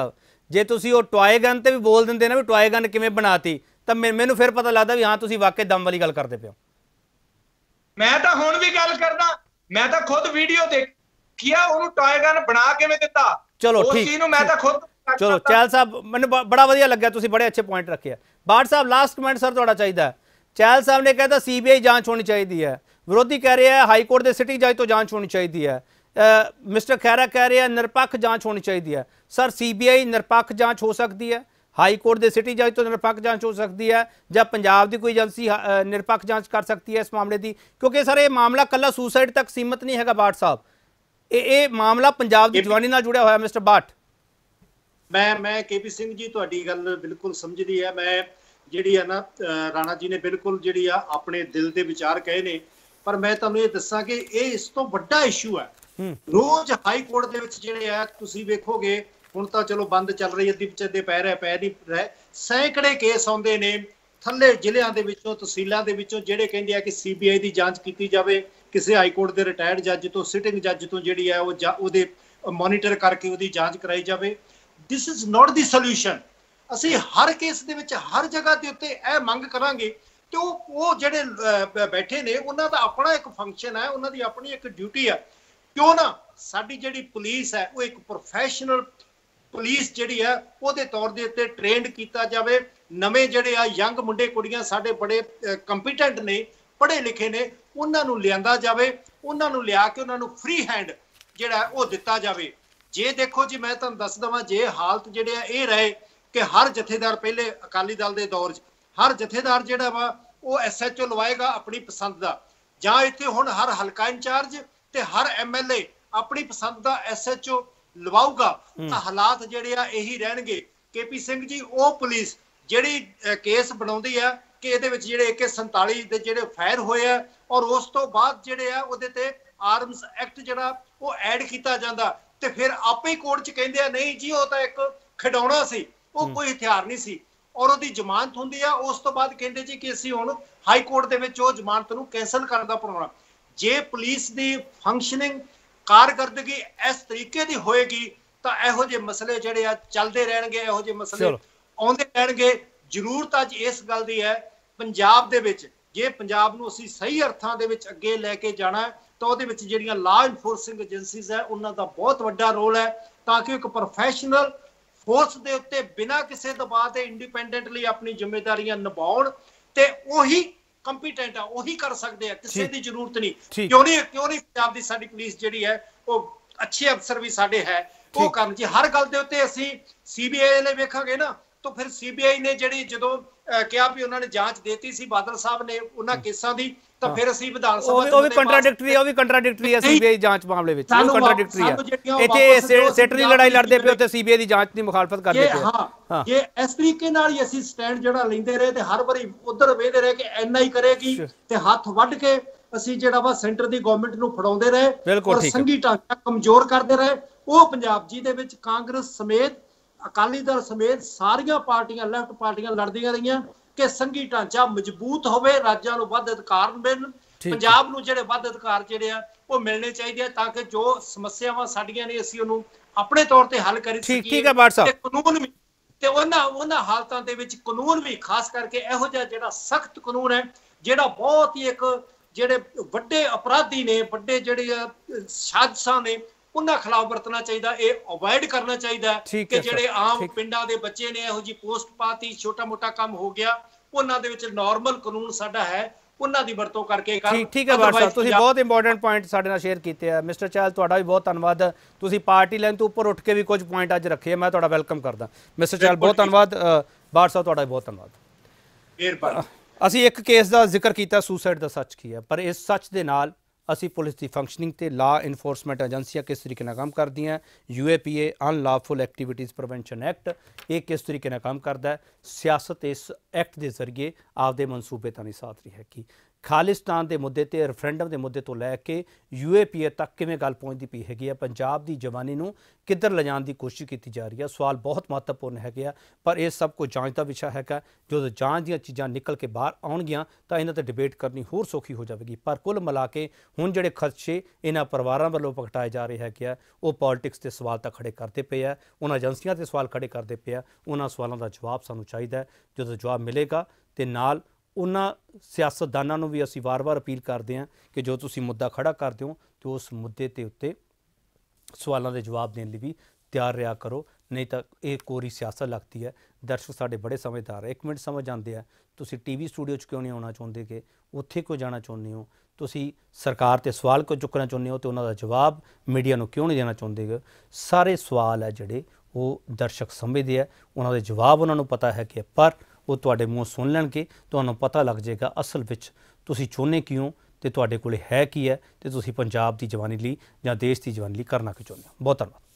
ਜੇ ਤੁਸੀਂ ਉਹ ਟॉय ਗਨ ਤੇ ਵੀ ਬੋਲ ਦਿੰਦੇ ਨਾ ਵੀ ਟॉय ਗਨ ਕਿਵੇਂ ਬਣਾਤੀ ਤਾਂ ਮੈਨੂੰ ਫਿਰ ਪਤਾ ਲੱਗਦਾ ਵੀ ਹਾਂ ਤੁਸੀਂ ਵਾਕਈ ਦਮ ਵਾਲੀ ਗੱਲ ਕਰਦੇ ਪਿਓ।
ਮੈਂ ਤਾਂ ਹੁਣ ਵੀ ਗੱਲ ਕਰਦਾ, ਮੈਂ ਤਾਂ ਖੁਦ ਵੀਡੀਓ ਦੇਖਿਆ, ਉਹਨੂੰ ਟॉय ਗਨ ਬਣਾ ਕਿਵੇਂ ਦਿੱਤਾ।
ਚਲੋ
ਉਸ
ਠੀਕ,
ਚੀਜ਼ ਨੂੰ ਮੈਂ ਤਾਂ ਖੁਦ
ਚਲੋ ਚਹਿਲ ਸਾਹਿਬ ਮੈਨੂੰ ਬੜਾ ਵਧੀਆ ਲੱਗਿਆ, ਤੁਸੀਂ ਬੜੇ ਅੱਛੇ ਪੁਆਇੰਟ ਰੱਖੇ ਆ। Bath Sahib last comment sir ਤੁਹਾਡਾ ਚਾਹੀਦਾ। ਚਹਿਲ ਸਾਹਿਬ ਨੇ कहता CBI ਜਾਂਚ ਹੋਣੀ ਚਾਹੀਦੀ ਹੈ, ਵਿਰੋਧੀ ਕਹਿ ਰਿਹਾ ਹੈ ਹਾਈ ਕੋਰਟ ਦੇ ਸਿਟਿੰਗ ਜੱਜ ਤੋਂ ਜਾਂਚ ਹੋਣੀ ਚਾਹੀਦੀ ਹੈ, ਮਿਸਟਰ ਖਹਿਰਾ ਕਹਿ ਰਿਹਾ ਨਿਰਪੱਖ ਜਾਂਚ ਹੋਣੀ ਚਾਹੀਦੀ ਹੈ। ਸਰ CBI ਨਿਰਪੱਖ ਜਾਂਚ ਹੋ ਸਕਦੀ ਹੈ, ਹਾਈ ਕੋर्ट ਦੇ सिटी जज तो निरपक्ष जांच हो सकती है, जब पंजाब की कोई एजेंसी निरपक्ष जांच कर सकती है इस मामले की? क्योंकि सर ये मामला कला सुसाइड तक सीमित नहीं है बाठ साहब, ये मामला पंजाब की जवानी नाल जुड़िया होया। मिस्टर बाठ
मैं KP ਸਿੰਘ ਜੀ ਤੁਹਾਡੀ ਗੱਲ ਬਿਲਕੁਲ ਸਮਝਦੀ ਹੈ। ਮੈਂ ਜਿਹੜੀ ਆ ਨਾ ਰਾਣਾ ਜੀ ਨੇ ਬਿਲਕੁਲ ਜਿਹੜੀ ਆ ਆਪਣੇ ਦਿਲ ਦੇ ਵਿਚਾਰ ਕਹੇ ਨੇ, ਪਰ ਮੈਂ ਤੁਹਾਨੂੰ ਇਹ ਦੱਸਾਂ ਕਿ ਇਹ ਇਸ ਤੋਂ ਵੱਡਾ ਇਸ਼ੂ ਹੈ। ਰੋਜ਼ ਹਾਈ ਕੋਰਟ ਦੇ ਵਿੱਚ ਜਿਹੜੇ ਆ ਤੁਸੀਂ ਵੇਖੋਗੇ, ਹੁਣ ਤਾਂ ਚਲੋ ਬੰਦ ਚੱਲ ਰਹੀ, ਅੱਧੀ ਵਿਚਦੇ ਪੈ ਨਹੀਂ ਰਹੇ, ਸੈਂਕੜੇ ਕੇਸ ਆਉਂਦੇ ਨੇ ਥੱਲੇ ਜ਼ਿਲ੍ਹਿਆਂ ਦੇ ਵਿੱਚੋਂ, ਤਹਿਸੀਲਾਂ ਦੇ ਵਿੱਚੋਂ, ਜਿਹੜੇ ਕਹਿੰਦੇ ਆ ਕਿ CBI ਦੀ ਜਾਂਚ ਕੀਤੀ ਜਾਵੇ, ਕਿਸੇ ਹਾਈ ਕੋਰਟ ਦੇ ਰਿਟਾਇਰਡ ਜੱਜ ਤੋਂ, ਸਿਟਿੰਗ ਜੱਜ ਤੋਂ ਜਿਹੜੀ ਹੈ ਉਹਦੇ ਮੋਨੀਟਰ ਕਰਕੇ ਉਹਦੀ ਜਾਂਚ ਕਰਾਈ ਜਾਵੇ। This is not the solution. ਅਸੀਂ ਹਰ ਕੇਸ ਦੇ ਵਿੱਚ ਹਰ ਜਗ੍ਹਾ ਦੇ ਉੱਤੇ ਇਹ ਮੰਗ ਕਰਾਂਗੇ ਤੇ ਉਹ ਜਿਹੜੇ ਬੈਠੇ ਨੇ ਉਹਨਾਂ ਦਾ ਆਪਣਾ ਇੱਕ ਫੰਕਸ਼ਨ ਹੈ, ਉਹਨਾਂ ਦੀ ਆਪਣੀ ਇੱਕ ਡਿਊਟੀ ਹੈ। ਕਿਉਂ ਨਾ ਸਾਡੀ ਜਿਹੜੀ ਪੁਲਿਸ ਹੈ ਉਹ ਇੱਕ ਪ੍ਰੋਫੈਸ਼ਨਲ ਪੁਲਿਸ ਜਿਹੜੀ ਹੈ ਉਹਦੇ ਤੌਰ ਦੇ ਉੱਤੇ ਟ੍ਰੇਨਡ ਕੀਤਾ ਜਾਵੇ। ਨਵੇਂ ਜਿਹੜੇ ਆ ਯੰਗ ਮੁੰਡੇ ਕੁੜੀਆਂ ਸਾਡੇ ਬੜੇ ਕੰਪੀਟੈਂਟ ਨੇ, ਪੜ੍ਹੇ ਲਿਖੇ ਨੇ, ਉਹਨਾਂ ਨੂੰ ਲਿਆਂਦਾ ਜਾਵੇ, ਉਹਨਾਂ ਨੂੰ ਲਿਆ ਕੇ ਉਹਨਾਂ ਨੂੰ ਫ੍ਰੀ ਹੈਂਡ ਜਿਹੜਾ ਉਹ ਦਿੱਤਾ ਜਾਵੇ। ਜੇ ਦੇਖੋ ਜੀ ਮੈਂ ਤੁਹਾਨੂੰ ਦੱਸ ਦਵਾਂ, ਜੇ ਹਾਲਤ ਜਿਹੜੇ ਆ ਇਹ ਰਹੇ ਕਿ ਹਰ ਜਥੇਦਾਰ, ਪਹਿਲੇ ਅਕਾਲੀ ਦਲ ਦੇ ਦੌਰ 'ਚ ਹਰ ਜਥੇਦਾਰ ਜਿਹੜਾ ਵਾ ਉਹ SHO ਲਵਾਏਗਾ ਆਪਣੀ ਪਸੰਦ ਦਾ, ਜਾਂ ਇੱਥੇ ਹੁਣ ਹਰ ਹਲਕਾ ਇੰਚਾਰਜ ਤੇ ਹਰ MLA ਆਪਣੀ ਪਸੰਦ ਦਾ SHO ਲਵਾਊਗਾ, ਤਾਂ ਹਾਲਾਤ ਜਿਹੜੇ ਆ ਇਹੀ ਰਹਿਣਗੇ। KP ਸਿੰਘ ਜੀ, ਉਹ ਪੁਲਿਸ ਜਿਹੜੀ ਕੇਸ ਬਣਾਉਂਦੀ ਆ ਕਿ ਇਹਦੇ ਵਿੱਚ ਜਿਹੜੇ AK-47 ਦੇ ਜਿਹੜੇ ਫਾਇਰ ਹੋਏ ਆ, ਔਰ ਉਸ ਤੋਂ ਬਾਅਦ ਜਿਹੜੇ ਆ ਉਹਦੇ ਤੇ ਆਰਮਸ ਐਕਟ ਜਿਹੜਾ ਉਹ ਐਡ ਕੀਤਾ ਜਾਂਦਾ, ਤੇ ਫਿਰ ਆਪੇ ਹੀ ਕੋਰਟ 'ਚ ਕਹਿੰਦੇ ਆ ਨਹੀਂ ਜੀ ਉਹ ਤਾਂ ਇੱਕ ਖਿਡੌਣਾ ਸੀ, ਉਹ ਕੋਈ ਹਥਿਆਰ ਨਹੀਂ ਸੀ, ਔਰ ਉਹਦੀ ਜ਼ਮਾਨਤ ਹੁੰਦੀ ਆ। ਉਸ ਤੋਂ ਬਾਅਦ ਕਹਿੰਦੇ ਜੀ ਕਿ ਅਸੀਂ ਹੁਣ ਹਾਈ ਕੋਰਟ ਦੇ ਵਿੱਚ ਉਹ ਜ਼ਮਾਨਤ ਨੂੰ ਕੈਂਸਲ ਕਰਨ ਦਾ ਪ੍ਰੋਗਰਾਮ। ਜੇ ਪੁਲਿਸ ਦੀ ਫੰਕਸ਼ਨਿੰਗ ਕਾਰਗਰਦਗੀ ਇਸ ਤਰੀਕੇ ਦੀ ਹੋਏਗੀ ਤਾਂ ਇਹੋ ਜਿਹੇ ਮਸਲੇ ਜਿਹੜੇ ਆ ਚੱਲਦੇ ਰਹਿਣਗੇ, ਇਹੋ ਜਿਹੇ ਮਸਲੇ ਆਉਂਦੇ ਰਹਿਣਗੇ। ਜ਼ਰੂਰਤ ਅੱਜ ਇਸ ਗੱਲ ਦੀ ਹੈ ਪੰਜਾਬ ਦੇ ਵਿੱਚ, ਜੇ ਪੰਜਾਬ ਨੂੰ ਅਸੀਂ ਸਹੀ ਅਰਥਾਂ ਦੇ ਵਿੱਚ ਅੱਗੇ ਲੈ ਕੇ ਜਾਣਾ ਤਾਂ ਉਹਦੇ ਵਿੱਚ ਜਿਹੜੀਆਂ ਲਾਅ ਇਨਫੋਰਸਿੰਗ ਏਜੰਸੀਜ਼ ਹੈ ਉਹਨਾਂ ਦਾ ਬਹੁਤ ਵੱਡਾ ਰੋਲ ਹੈ, ਤਾਂ ਕਿ ਇੱਕ ਪ੍ਰੋਫੈਸ਼ਨਲ ਫੋਰਸ ਦੇ ਉੱਤੇ ਬਿਨਾਂ ਕਿਸੇ ਦਬਾਅ ਦੇ ਇੰਡੀਪੈਂਡੈਂਟਲੀ ਆਪਣੀ ਜ਼ਿੰਮੇਵਾਰੀਆਂ ਨਿਭਾਉਣ, ਤੇ ਉਹੀ ਕੰਪੀਟੈਂਟ ਆ, ਉਹੀ ਕਰ ਸਕਦੇ ਆ, ਕਿਸੇ ਦੀ ਜ਼ਰੂਰਤ ਨਹੀਂ। ਕਿਉਂ ਨਹੀਂ ਪੰਜਾਬ ਦੀ ਸਾਡੀ ਪੁਲਿਸ ਜਿਹੜੀ ਹੈ ਉਹ ਅੱਛੇ ਅਫਸਰ ਵੀ ਸਾਡੇ ਹੈ, ਉਹ ਕਰਨ ਜੀ। ਹਰ ਗੱਲ ਦੇ ਉੱਤੇ ਅਸੀਂ CBI ਨੇ ਵੇਖਾਂਗੇ ਨਾ, ਤਾਂ ਫਿਰ CBI ਨੇ ਜਿਹੜੀ ਜਦੋਂ ਕਿਹਾ ਵੀ ਉਹਨਾਂ ਨੇ ਜਾਂਚ ਦੇਤੀ ਸੀ ਬਾਦਲ ਸਾਹਿਬ ਨੇ ਉਹਨਾਂ ਕੇਸਾਂ ਦੀ, ਤਾਂ ਫਿਰ ਅਸੀਂ ਵਿਧਾਨ ਸਭਾ
ਉਹ ਵੀ ਕੰਟਰਾਡਿਕਟਰੀ ਹੈ CBI ਜਾਂਚ ਮਾਮਲੇ ਵਿੱਚ, ਉਹ ਕੰਟਰਾਡਿਕਟਰੀ ਹੈ। ਇੱਥੇ ਸੈਟ ਦੀ ਲੜਾਈ ਲੜਦੇ ਪਏ, ਉੱਥੇ CBI ਦੀ ਜਾਂਚ ਦੀ ਮੁਖਾਲਫਤ ਕਰਦੇ ਪਏ।
ਹਾਂ, ਜੇ ਇਸ ਤਰੀਕੇ ਨਾਲ ਹੀ ਅਸੀਂ ਸਟੈਂਡ ਜਿਹੜਾ ਲੈਂਦੇ ਰਹੇ ਤੇ ਹਰ ਵਾਰੀ ਉਧਰ ਵੇਖਦੇ ਰਹੇ ਕਿ NI ਕਰੇਗੀ ਤੇ ਹੱਥ ਵੱਢ ਕੇ ਅਸੀਂ ਜਿਹੜਾ ਵਾ ਸੈਂਟਰ ਦੀ ਗਵਰਨਮੈਂਟ ਨੂੰ ਫੜਾਉਂਦੇ ਰਹੇ ਔਰ ਸੰਘੀ ਢਾਂਚਾ ਕਮਜ਼ੋਰ ਕਰਦੇ ਰਹੇ, ਉਹ ਪੰਜਾਬ ਜੀ ਦੇ ਵਿੱਚ ਕਾਂਗਰਸ ਸਮੇਤ, ਅਕਾਲੀ ਦਲ ਸਮੇਤ ਸਾਰੀਆਂ ਪਾਰਟੀਆਂ, ਲੈਫਟ ਪਾਰਟੀਆਂ ਲੜਦੀਆਂ ਰਹੀਆਂ ਕਿ ਸੰਘੀ ਢਾਂਚਾ ਮਜ਼ਬੂਤ ਹੋਵੇ, ਰਾਜਾਂ ਨੂੰ ਵੱਧ ਅਧਿਕਾਰ ਮਿਲਣ, ਪੰਜਾਬ ਨੂੰ ਜਿਹੜੇ ਵੱਧ ਅਧਿਕਾਰ ਜਿਹੜੇ ਆ ਉਹ ਮਿਲਣੇ ਚਾਹੀਦੇ ਆ, ਤਾਂ ਕਿ ਜੋ ਸਮੱਸਿਆਵਾਂ ਸਾਡੀਆਂ ਨੇ ਅਸੀਂ ਉਹਨੂੰ ਆਪਣੇ ਤੌਰ ਤੇ ਹੱਲ ਕਰ ਸਕੀਏ।
ਠੀਕ ਹੈ ਬਾਠ ਸਾਹਿਬ।
ਕਾਨੂੰਨ ਵੀ ਤੇ ਉਹਨਾਂ ਹਾਲਤਾਂ ਦੇ ਵਿੱਚ ਕਾਨੂੰਨ ਵੀ, ਖਾਸ ਕਰਕੇ ਇਹੋ ਜਿਹਾ ਜਿਹੜਾ ਸਖਤ ਕਾਨੂੰਨ ਹੈ, ਜਿਹੜਾ ਬਹੁਤ ਹੀ ਇੱਕ ਜਿਹੜੇ ਵੱਡੇ ਅਪਰਾਧੀ ਨੇ, ਵੱਡੇ ਜਿਹੜੇ ਸਾਜ਼ਿਸ਼ਾਂ ਨੇ, ਉਹਨਾਂ ਖਿਲਾਫ ਵਰਤਣਾ ਚਾਹੀਦਾ। ਇਹ ਅਵੋਇਡ ਕਰਨਾ ਚਾਹੀਦਾ ਕਿ ਜਿਹੜੇ ਆਮ ਪਿੰਡਾਂ ਦੇ ਬੱਚੇ ਨੇ ਇਹੋ ਜੀ ਪੋਸਟ ਪਾਤੀ, ਛੋਟਾ ਮੋਟਾ ਕੰਮ ਹੋ ਗਿਆ, ਉਹਨਾਂ ਦੇ ਵਿੱਚ ਨਾਰਮਲ ਕਾਨੂੰਨ ਸਾਡਾ ਹੈ, ਉਹਨਾਂ ਦੀ ਵਰਤੋਂ ਕਰਕੇ ਕਰ।
ਠੀਕ ਹੈ ਬਾਠ ਸਾਹਿਬ, ਤੁਸੀਂ ਬਹੁਤ ਇੰਪੋਰਟੈਂਟ ਪੁਆਇੰਟ ਸਾਡੇ ਨਾਲ ਸ਼ੇਅਰ ਕੀਤੇ ਆ। ਮਿਸਟਰ ਚਹਿਲ, ਤੁਹਾਡਾ ਵੀ ਬਹੁਤ ਧੰਨਵਾਦ, ਤੁਸੀਂ ਪਾਰਟੀ ਲਾਈਨ ਤੋਂ ਉੱਪਰ ਉੱਠ ਕੇ ਵੀ ਕੁਝ ਪੁਆਇੰਟ ਅੱਜ ਰੱਖੇ, ਮੈਂ ਤੁਹਾਡਾ ਵੈਲਕਮ ਕਰਦਾ। ਮਿਸਟਰ ਚਹਿਲ ਬਹੁਤ ਧੰਨਵਾਦ। ਬਾਠ ਸਾਹਿਬ ਤੁਹਾਡਾ ਵੀ ਬਹੁਤ ਧੰਨਵਾਦ।
ਮਿਹਰਬਾਨੀ।
ਅਸੀਂ ਇੱਕ ਕੇਸ ਦਾ ਜ਼ਿਕਰ ਕੀਤਾ, ਸੁਸਾਈਡ ਦਾ ਸੱਚ ਕੀ ਹੈ, ਪਰ ਇਸ ਸੱਚ ਦੇ ਨਾਲ ਅਸੀਂ ਪੁਲਿਸ ਦੀ ਫੰਕਸ਼ਨਿੰਗ ਤੇ ਲਾਅ ਇਨਫੋਰਸਮੈਂਟ ਏਜੰਸੀਆਂ ਕਿਸ ਤਰੀਕੇ ਨਾਲ ਕੰਮ ਕਰਦੀਆਂ, UAPA unlawful activities prevention act ਇਹ ਕਿਸ ਤਰੀਕੇ ਨਾਲ ਕੰਮ ਕਰਦਾ ਹੈ। ਸਿਆਸਤ ਇਸ ਐਕਟ ਦੇ ਜ਼ਰੀਏ ਆਪਦੇ ਮਨਸੂਬੇ ਤਾਂ ਨਹੀਂ ਸਾਧ ਰਹੀ ਹੈ ਕਿ ਖਾਲਿਸਤਾਨ ਦੇ ਮੁੱਦੇ ਤੇ, ਰੈਫਰੈਂਡਮ ਦੇ ਮੁੱਦੇ ਤੋਂ ਲੈ ਕੇ UAPA ਤੱਕ ਕਿਵੇਂ ਗੱਲ ਪਹੁੰਚਦੀ ਪਈ ਹੈਗੀ ਆ, ਪੰਜਾਬ ਦੀ ਜਵਾਨੀ ਨੂੰ ਕਿੱਧਰ ਲਿਜਾਣ ਦੀ ਕੋਸ਼ਿਸ਼ ਕੀਤੀ ਜਾ ਰਹੀ ਹੈ। ਸਵਾਲ ਬਹੁਤ ਮਹੱਤਵਪੂਰਨ ਹੈਗੇ ਆ, ਪਰ ਇਹ ਸਭ ਕੁਝ ਜਾਂਚ ਦਾ ਵਿਸ਼ਾ ਹੈਗਾ। ਜਦੋਂ ਜਾਂਚ ਦੀਆਂ ਚੀਜ਼ਾਂ ਨਿਕਲ ਕੇ ਬਾਹਰ ਆਉਣਗੀਆਂ ਤਾਂ ਇਹਨਾਂ ਤੇ ਡਿਬੇਟ ਕਰਨੀ ਹੋਰ ਸੌਖੀ ਹੋ ਜਾਵੇਗੀ। ਪਰ ਕੁੱਲ ਮਿਲਾ ਕੇ ਹੁਣ ਜਿਹੜੇ ਖਦਸ਼ੇ ਇਹਨਾਂ ਪਰਿਵਾਰਾਂ ਵੱਲੋਂ ਪ੍ਰਗਟਾਏ ਜਾ ਰਹੇ ਹੈਗੇ ਆ ਉਹ ਪੋਲਿਟਿਕਸ ਦੇ ਸਵਾਲ ਤਾਂ ਖੜੇ ਕਰਦੇ ਪਏ ਆ, ਉਹਨਾਂ ਏਜੰਸੀਆਂ ਤੇ ਸਵਾਲ ਖੜੇ ਕਰਦੇ ਪਏ ਆ। ਉਹਨਾਂ ਸਵਾਲਾਂ ਦਾ ਜਵਾਬ ਸਾਨੂੰ ਚਾਹੀਦਾ ਹੈ। ਜਦੋਂ ਜਵਾਬ ਮਿਲੇਗਾ ਤੇ ਨਾਲ ਉਹਨਾਂ ਸਿਆਸਤਦਾਨਾਂ ਨੂੰ ਵੀ ਅਸੀਂ ਵਾਰ-ਵਾਰ ਅਪੀਲ ਕਰਦੇ ਹਾਂ ਕਿ ਜੋ ਤੁਸੀਂ ਮੁੱਦਾ ਖੜਾ ਕਰਦੇ ਹੋ ਤੇ ਉਸ ਮੁੱਦੇ ਦੇ ਉੱਤੇ ਸਵਾਲਾਂ ਦੇ ਜਵਾਬ ਦੇਣ ਲਈ ਵੀ ਤਿਆਰ ਰਿਹਾ ਕਰੋ, ਨਹੀਂ ਤਾਂ ਇਹ ਕੋਰੀ ਸਿਆਸਤ ਲੱਗਦੀ ਹੈ। ਦਰਸ਼ਕ ਸਾਡੇ ਬੜੇ ਸਮਝਦਾਰ ਹੈ, 1 ਮਿੰਟ ਸਮਝ ਜਾਂਦੇ ਆ। ਤੁਸੀਂ ਟੀਵੀ ਸਟੂਡੀਓ 'ਚ ਕਿਉਂ ਨਹੀਂ ਆਉਣਾ ਚਾਹੁੰਦੇ ਕਿ ਉੱਥੇ ਕਿਉਂ ਜਾਣਾ ਚਾਹੁੰਦੇ ਹੋ? ਤੁਸੀਂ ਸਰਕਾਰ ਤੇ ਸਵਾਲ ਕਿਉਂ ਚੁੱਕਣਾ ਚਾਹੁੰਦੇ ਹੋ ਤੇ ਉਹਨਾਂ ਦਾ ਜਵਾਬ ਮੀਡੀਆ ਨੂੰ ਕਿਉਂ ਨਹੀਂ ਦੇਣਾ ਚਾਹੁੰਦੇ? ਸਾਰੇ ਸਵਾਲ ਹੈ ਜਿਹੜੇ ਉਹ ਦਰਸ਼ਕ ਸਮਝਦੇ ਆ, ਉਹਨਾਂ ਦੇ ਜਵਾਬ ਉਹਨਾਂ ਨੂੰ ਪਤਾ ਹੈ ਕਿ ਪਰ ਉਹ ਤੁਹਾਡੇ ਮੂੰਹ ਸੁਣ ਲੈਣਗੇ, ਤੁਹਾਨੂੰ ਪਤਾ ਲੱਗ ਜਾਏਗਾ ਅਸਲ ਵਿੱਚ ਤੁਸੀਂ ਚਾਹੁੰਦੇ ਕਿਉਂ ਤੇ ਤੁਹਾਡੇ ਕੋਲ ਹੈ ਕੀ ਹੈ ਤੇ ਤੁਸੀਂ ਪੰਜਾਬ ਦੀ ਜਵਾਨੀ ਲਈ ਜਾਂ ਦੇਸ਼ ਦੀ ਜਵਾਨੀ ਲਈ ਕਰਨਾ ਕੀ ਚਾਹੁੰਦੇ ਹੋ। ਬਹੁਤ ਧੰਨਵਾਦ।